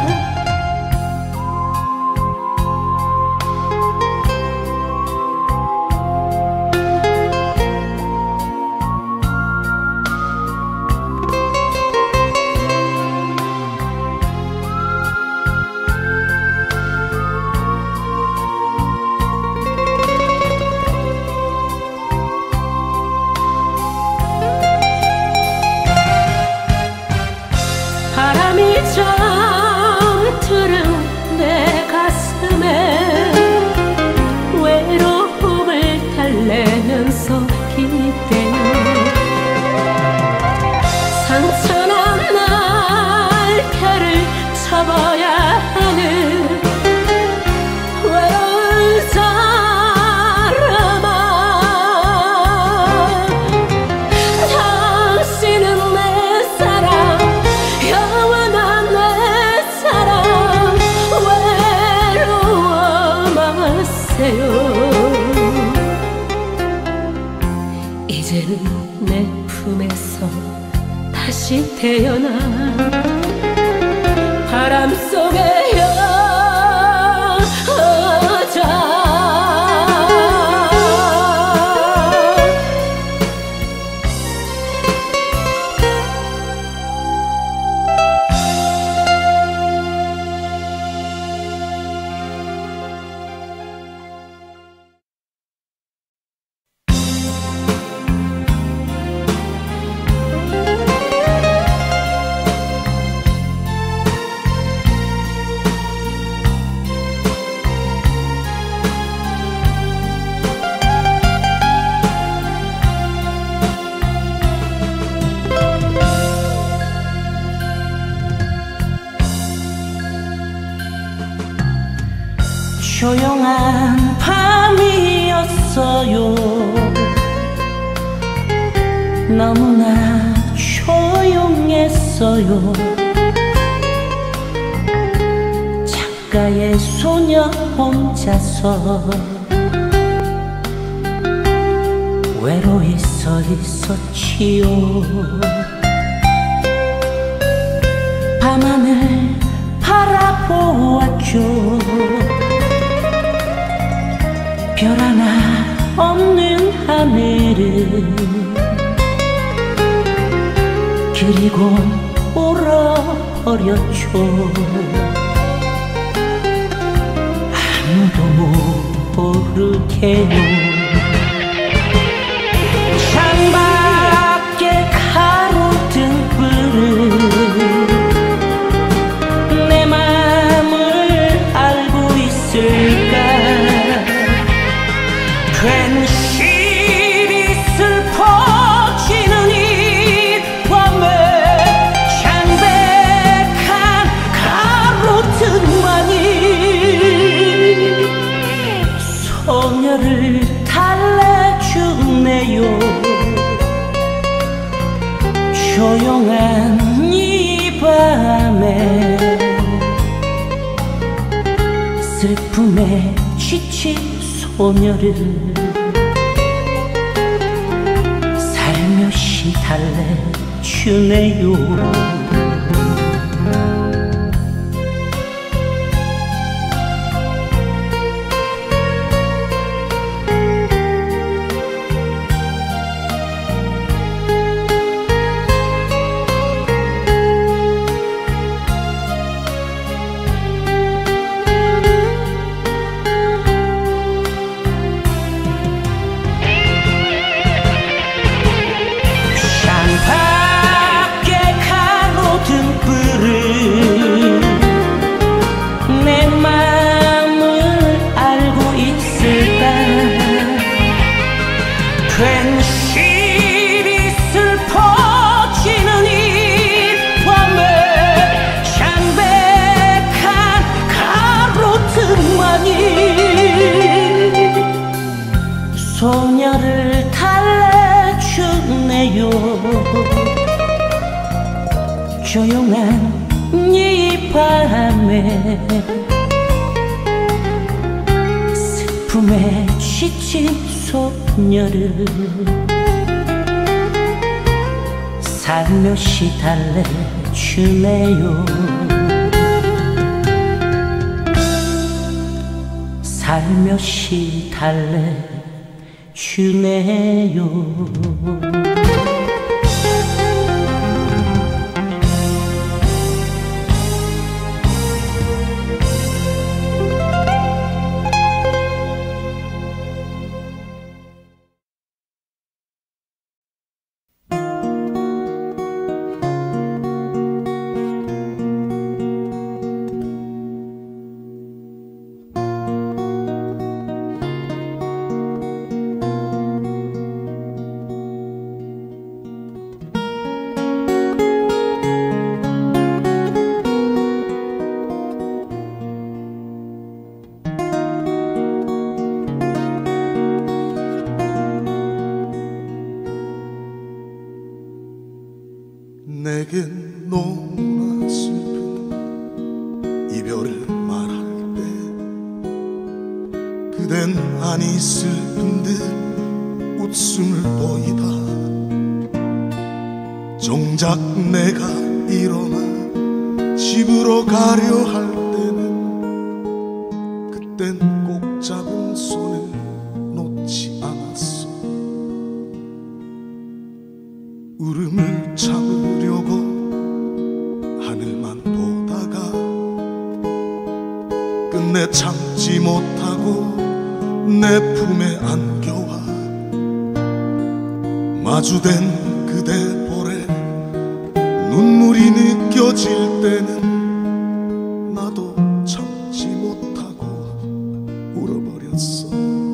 바람이 잠드는 내 가슴에 외로움을 달래면서 기대어 상처난 날개를 접어야 하는 외로운 사람아 당신은 내 사랑 영원한 내 사랑 외로워 마세요. 이제는 내 품에서 다시 태어나 바람 속에 여자 조용한 밤이었어요. 너무나 조용했어요. 창가에 소녀 혼자서 외로이 서 있었지요. 밤하늘 바라보았죠. 별 하나 없는 하늘을 그리고 울어버렸죠. 아무도 모르게요. 창밖에 가로등 불을 내 맘을 알고 있을까. 괜시리 슬퍼지는 이 밤에 창백한 가로등만이 소녀를 달래주네요. 조용한 이 밤에 슬픔에 지친 소녀를 살며시 달래주네요. 괜시리 슬퍼지는 이 밤에 창백한 가로등만이 소녀를 달래주네요. 조용한 이 밤에 슬픔에 지친 소 소녀를 살며시 달래주네요. 살며시 달래주네요. 내겐 너무나 슬픈 이별을 말할 때 그댄 아니 슬픈 듯 웃음을 보이다. 정작 내가 일어나 집으로 가려 할 때는 그땐 꼭 잡은 손을 놓지 않았어. 울음을 참으려고 하늘만 보다가 끝내 참지 못하고 내 품에 안겨와 마주된 그대 볼에 눈물이 느껴질 때는 나도 참지 못하고 울어버렸어.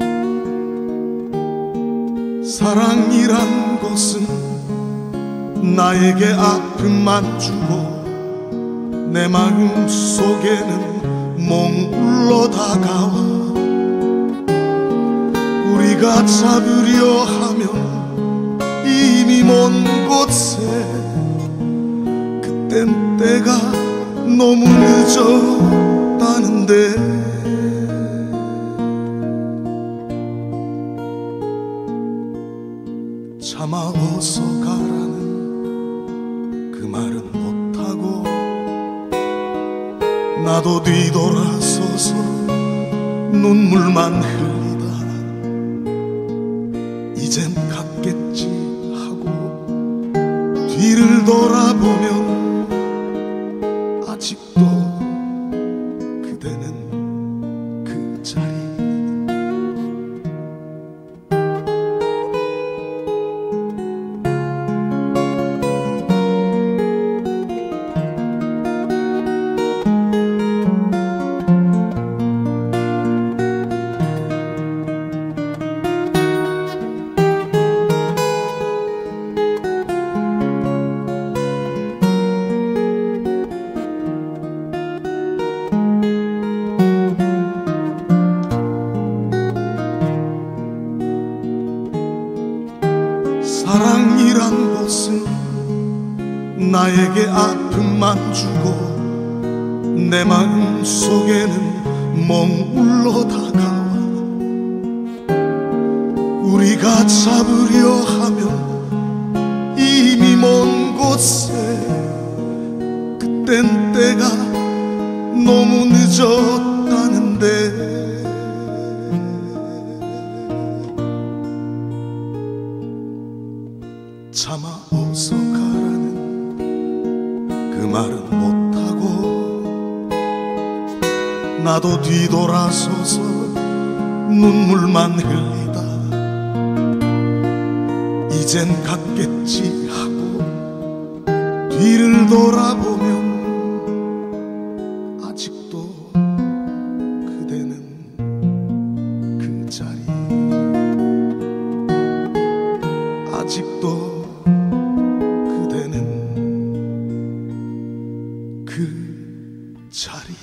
사랑이란 것은 나에게 아픔만 주고 내 마음 속에는 몽울러 다가와 우리가 잡으려 하면 이미 먼 곳에 그땐 때가 너무 늦었다는데 차마 어서 가라는 그 말은 못하고 나도 뒤돌아서서 눈물만 흘리다 이젠 갔겠지 하고 뒤를 돌아보면 아직도 그대는 그 자리. 사랑이란 것은 나에게 아픔만 주고 내 마음 속에는 머물러 다가와 우리가 잡으려 하면 이미 먼 곳에 그땐 때가 너무 늦었다는데 차마 어서 가라는 그 말은 못하고 나도 뒤돌아서서 눈물만 흘리다 이젠 갔겠지 하고 뒤를 돌아보면 아직도 그대는 그 자리. 아직도 그 자리.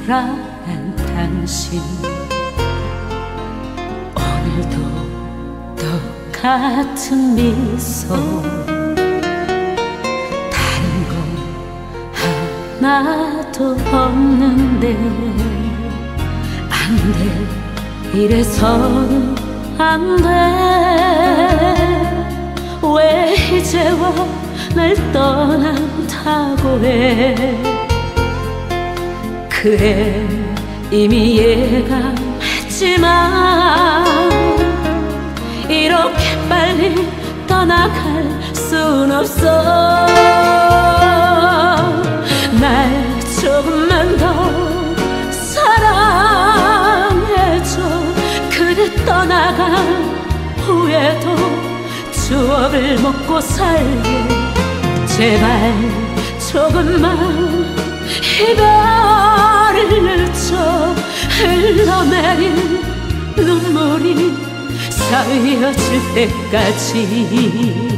초라한 당신 오늘도 똑같은 미소 다른 건 하나도 없는데 안 돼 이래서는 안 돼 왜 이제와 날 떠난다고 해 그래 이미 예감했지만 이렇게 빨리 떠나갈 순 없어 날 조금만 더 사랑해줘 그대 떠나간 후에도 추억을 먹고 살게 제발 조금만 이별을 늦춰 흘러내린 눈물이 쌓여질 때까지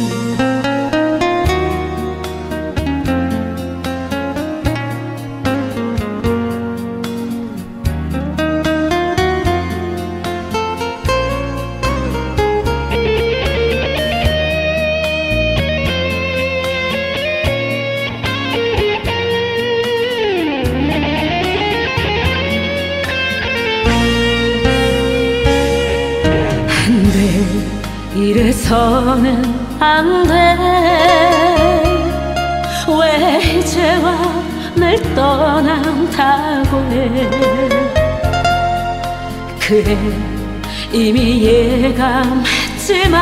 이래서는 안 돼 왜 이제와 날 떠난다고 해 그래 이미 예감했지만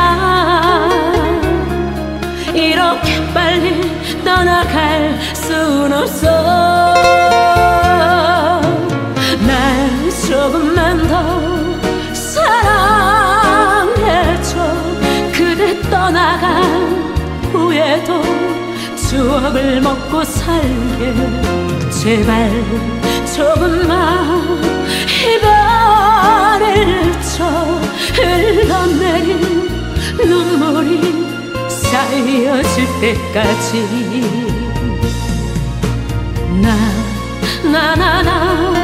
이렇게 빨리 떠나갈 순 없어 날 조금만 더 사랑해줘 그대 떠나간 후에도 추억을 먹고 살게 제발 조금만 이별을 늦춰 흘러내린 눈물이 쌓여질 때까지 나 나나나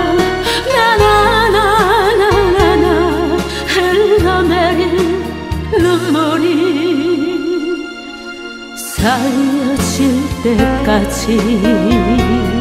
나나나나나나 흘러내린 눈물이 쌓여질 때까지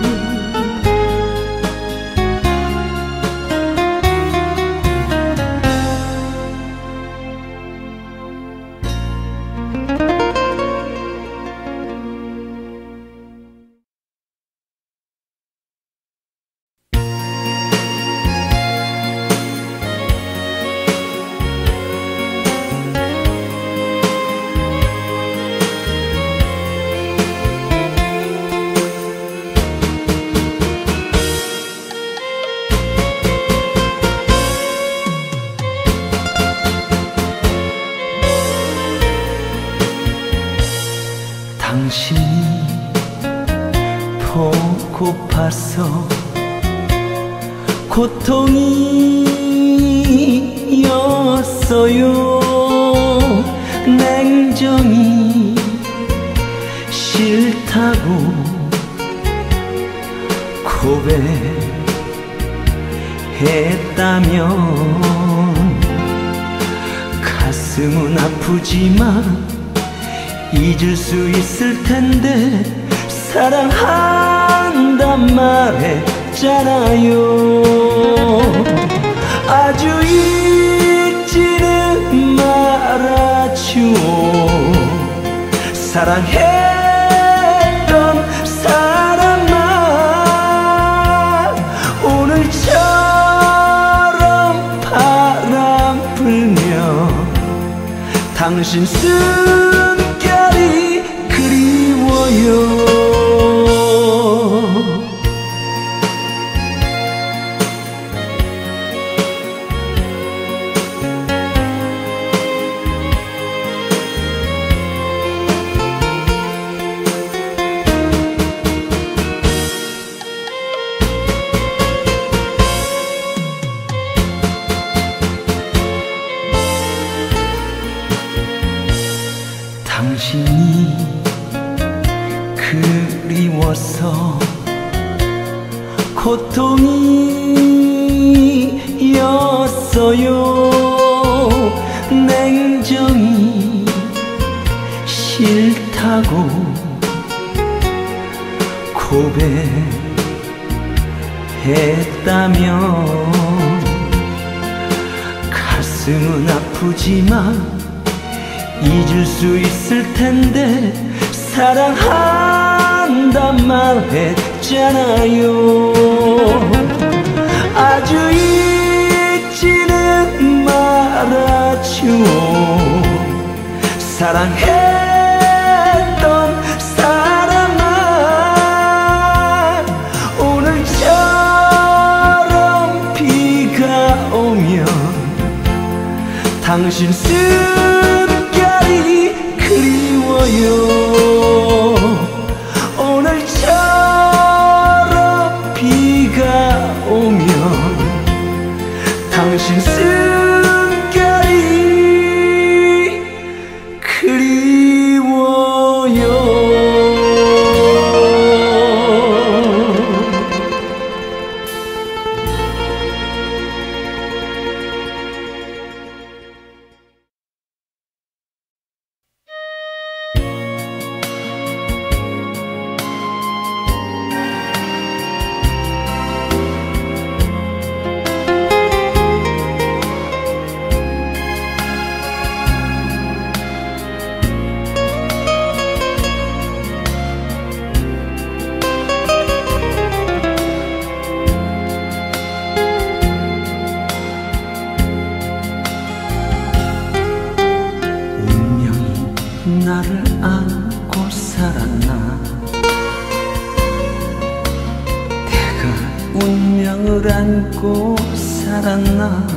당신이 보고파서 고통이었어요 냉정이 싫다고 고백했다면 가슴은 아프지만 잊을 수 있을 텐데 사랑한단 말했잖아요 아주 잊지는 말아주오 사랑했던 사람만 오늘처럼 바람 불며 당신 숨결이 그리워요 당신이 그리워서 고통이었어요. 냉정이 싫다고 고백했다면 가슴은 아프지만 잊을 수 있을 텐데 사랑한단 말했잖아요. 아주 잊지는 말아줘. 사랑했던 사람아, 오늘처럼 비가 오면 당신 숨결이 그리워요. 오늘처럼 비가 오면 당신 숨결이 그리워요. 나를 안고 살았나? 내가 운명을 안고 살았나?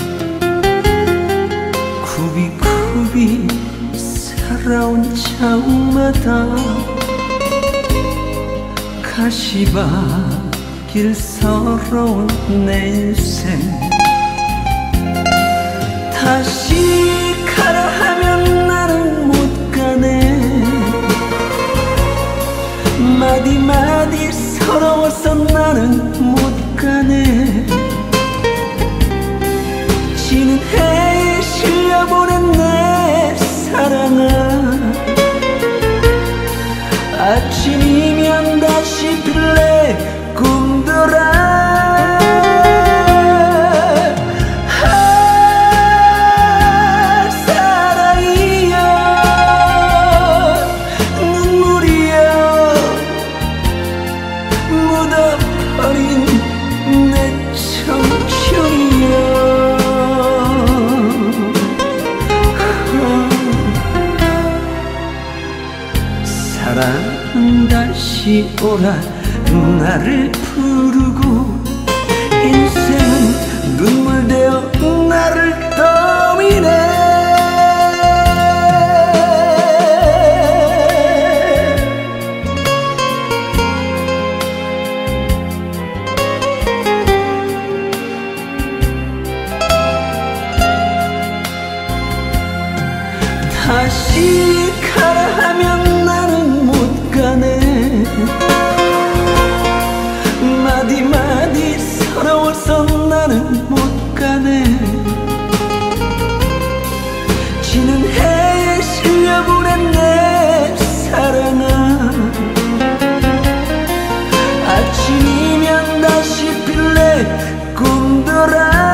굽이굽이 살아온 차마다 가시밭길 서러운 내 인생 다시 가라 하면 나는 못 마디마디 서러워서 나는 못 가네. 지는 해에 실려보낸 내 사랑아, 아침이면 다시 빌래 꿈들아. 사랑은 다시 오라 나를 부르고 인생은 눈물 되어 나를 떠미네. 다시 가라 하면 나는 못 가네. 마디마디 서러워서 나는 못 가네. 지는 해에 실려보낸 내 사랑아, 아침이면 다시 빌래 꿈들아.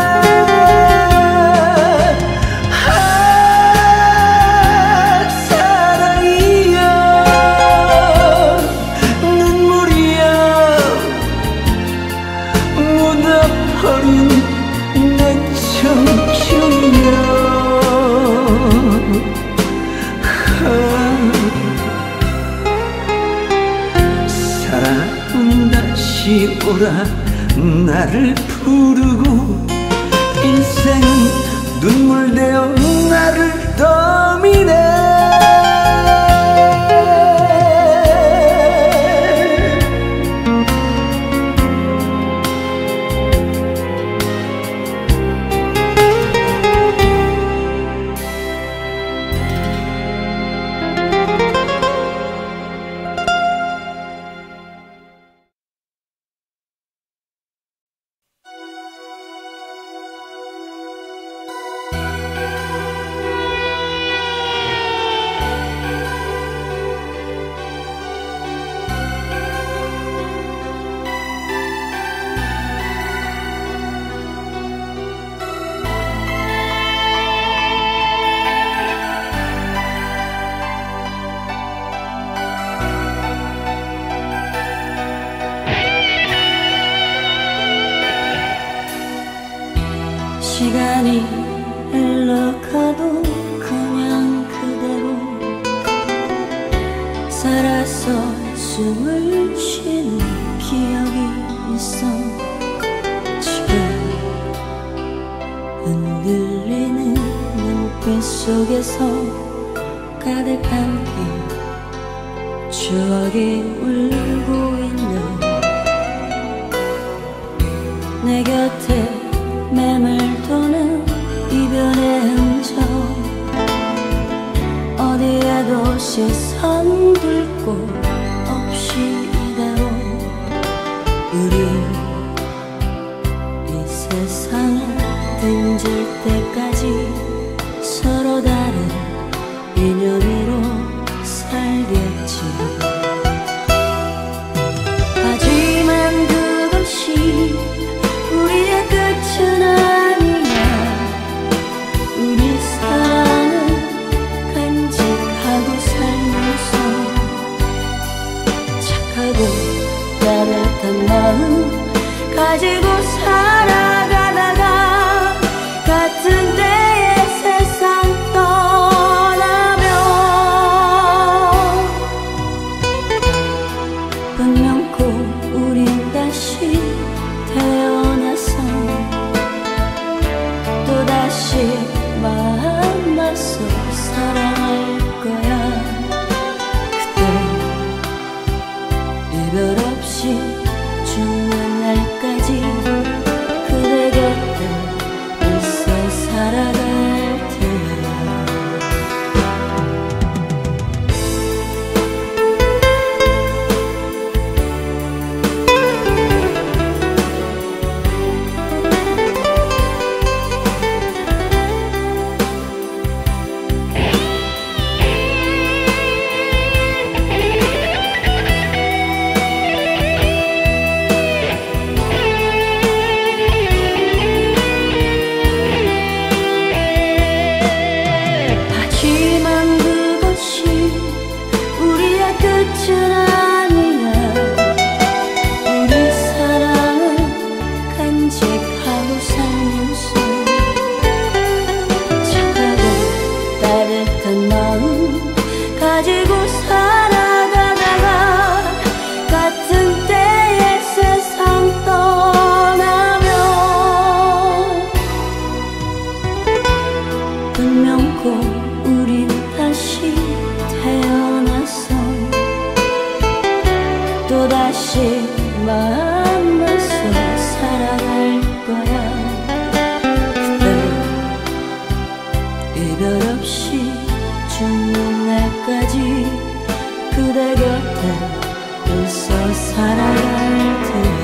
버린 내 청춘이여, 사랑은 다시 오라 나를 부르고 인생은 눈물 되어 나를 떠미네. 넘치는 기억이 있어. 지금 흔들리는 눈빛 속에서 가득한 게 추억이 울고 있는 내 곁에 매물도는 이별의 흔적. 어디에도 시선 둘 곳 없이 이대로 우리 이 세상을 등질 때까지 서로 다른 인연으로 살겠지. 하지만 그것이 우리의 끝은 아니야. 우리 사랑은 간직하고 살면서 착하고 따뜻한 마음 가지고 살아가다가 같은 때의 세상 떠나면 분명코 우린 다시 태어나서 또다시 만나서 사랑할 거야. 그때 이별 없이 죽는 날까지 그대 곁에 있어 살아갈 테야. 하지만 그것이 우리의 끝은 아니야. 우리 사랑을 간직하고 살면서 착하고 따뜻한 마음 가지고 살아가다가 같은 때의 세상 떠나면 분명코 우린 다시 태어나서 또다시 만나서 살아갈 거야. 그때 이별 없이 죽는 날까지 그대 곁에 있어 살아갈 테야.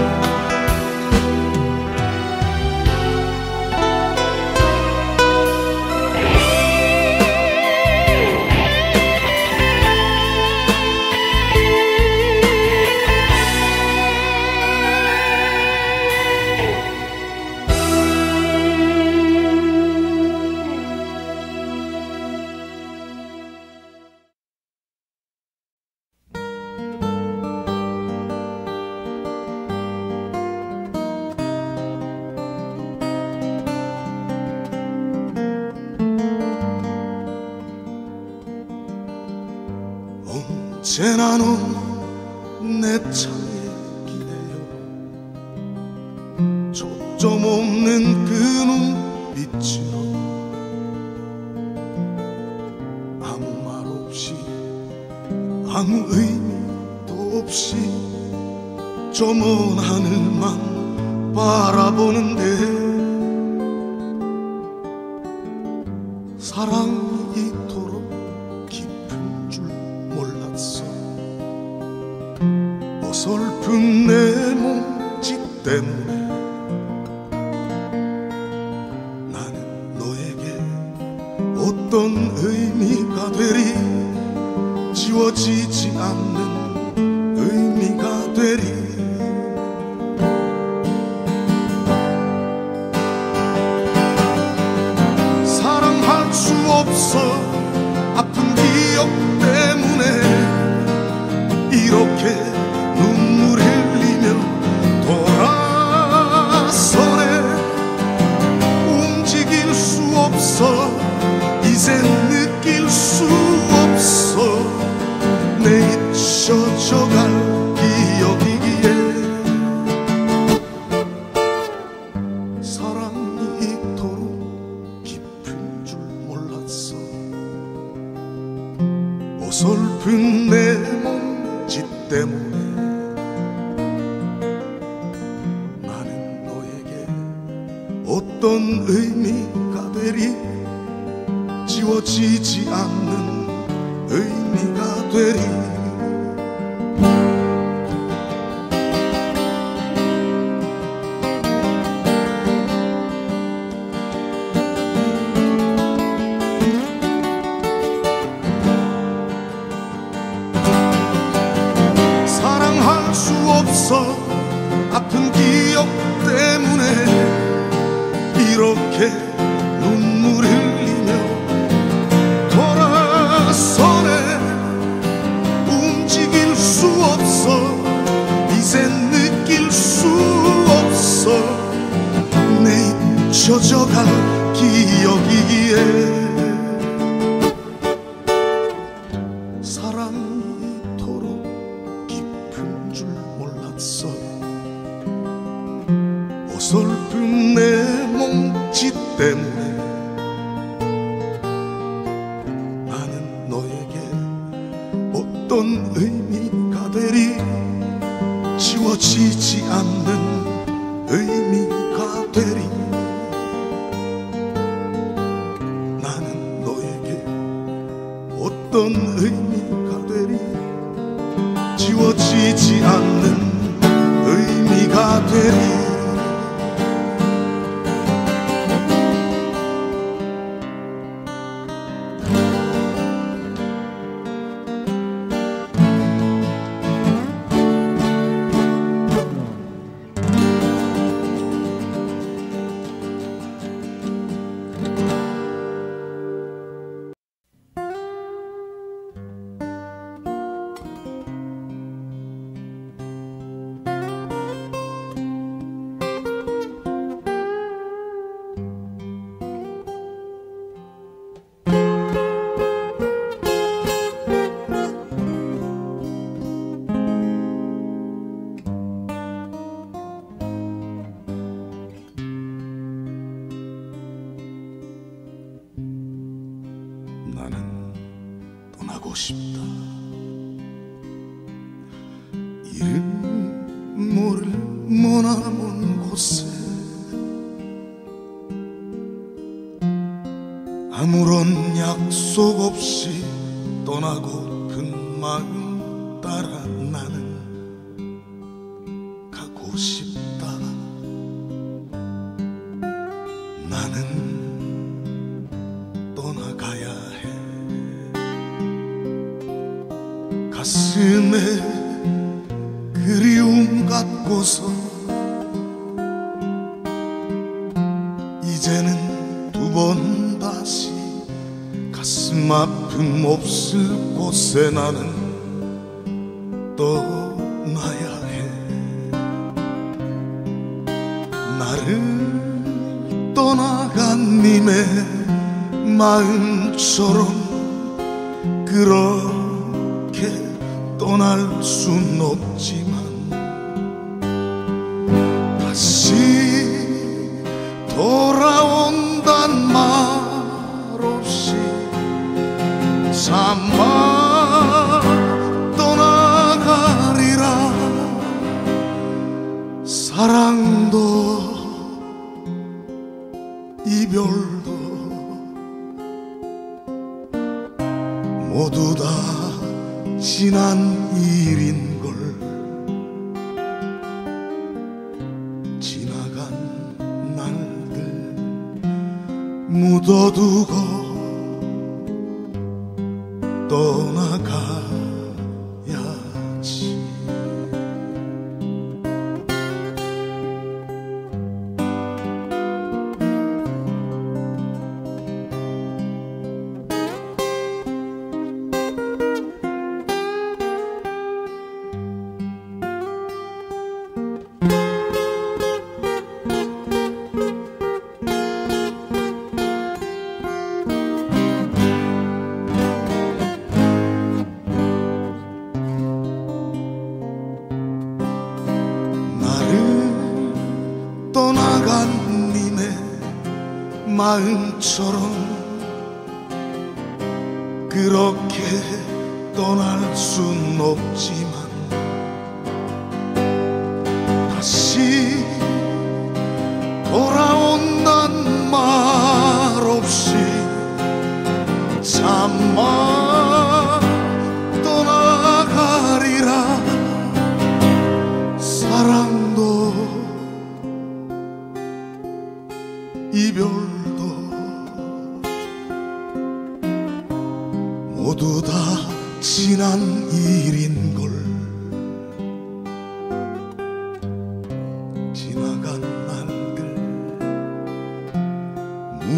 언제나 넌 내 창에 기대어 초점 없는 그 눈빛으로 아무 말 없이 아무 의미도 없이 저 먼 하늘만 바라보는데 사랑이 이토록 깊은 줄 몰랐어. 어설픈 내 몸짓 때문에 나는 너에게 어떤 의미가 되리 지워지지 않는 의미가 되리. 사랑할 수 없어 아픈 기억 때문에 이렇게 눈물 흘리며 돌아서네. 움직일 수 없어 이젠 느낄 수 없어 내 잊혀져갈 기억 때문에 나는 너에게 어떤 의미가 되리 지워지지 않는 의미가 되리 사랑할 수 없어 아픈 기억 때문에 이렇게 눈물 흘리며 돌아서네 움직일 수 없어 이젠 느낄 수 없어 내 잊혀져갈 기억이기에 사랑이 이토록 깊은 줄 몰랐어 어설픈 내 몸짓 때문에 나는 너에게 어떤 의미가 되리 지워지지 않는 의미가 되리 나는 너에게 어떤 의미가 되리 지워지지 않는 의미가 되리 나는 떠나고 싶다 이름 모를 머나먼 곳에 아무런 약속 없이 떠나고픈 마음 따라 나는 가고 싶다 나는 떠나가야 해 가슴에 그리움 갖고서 이제는 두 번 다시 가슴 아픔 없을 곳에 나는 떠나야 해 나를 떠나간 님의 마음처럼 그렇게 떠날 순 없지만 다시 돌아온단 말 없이 참아 떠나가리라 사랑도 이별도 모두 다 지난 일인걸 지나간 날들 묻어두고 떠나가야지 떠나간 님의 마음처럼 그렇게 떠날 순 없지만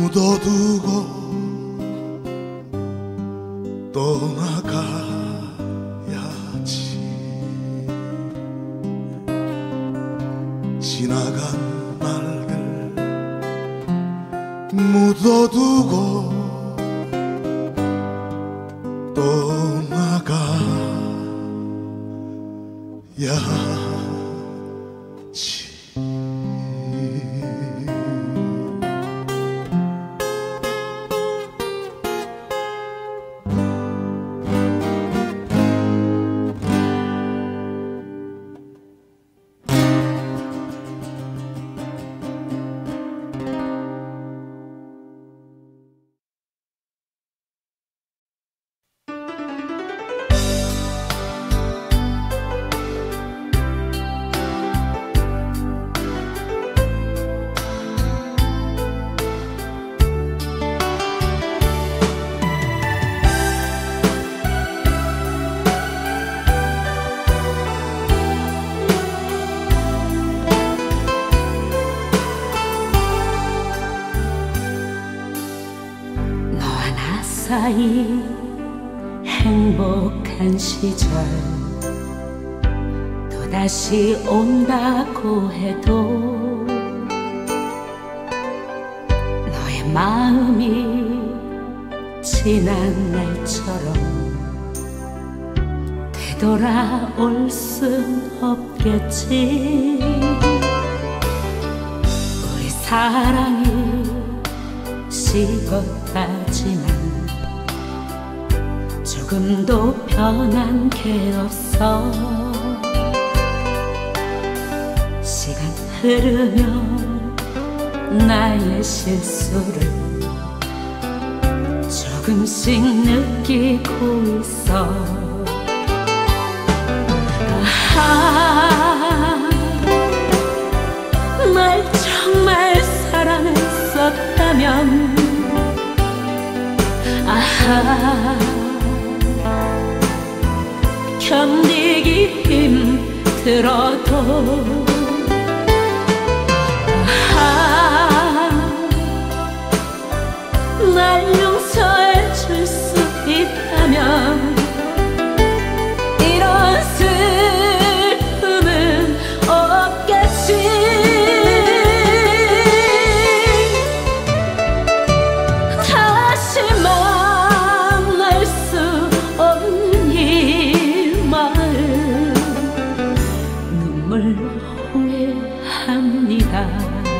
묻어두고 떠나가야지. 지나간 날들 묻어두고 떠나가야지. 사이 행복한 시절 또다시 온다고 해도 너의 마음이 지난 날처럼 되돌아올 순 없겠지. 우리 사랑이 식었다지만 조금도 변한 게 없어. 시간 흐르면 나의 실수를 조금씩 느끼고 있어. 아하, 날 정말 사랑했었다면, 아하, 견디기 힘들어도, 아하, 날 용서해 줄 수 있다면 이런 슬픔은 없겠지. 다시 만날 수 없는 이 마음 눈물로 후회합니다.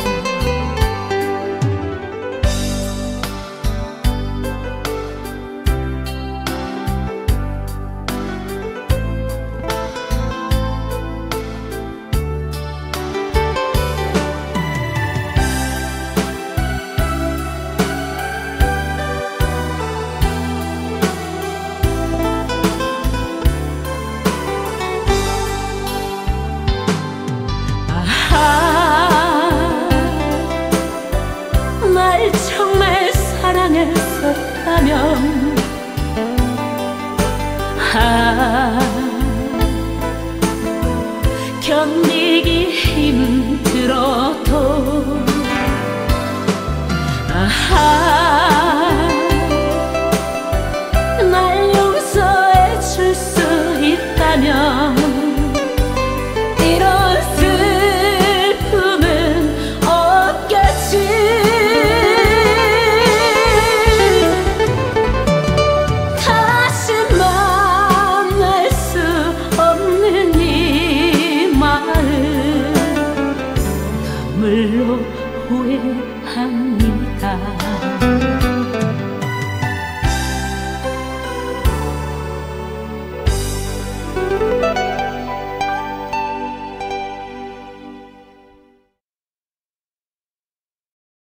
날 정말 사랑했었다면, 아, 견디기 힘들어도, 아하, 날 용서해 줄 수 있다면 이런 슬픔은 없겠지. 물로 후회합니다.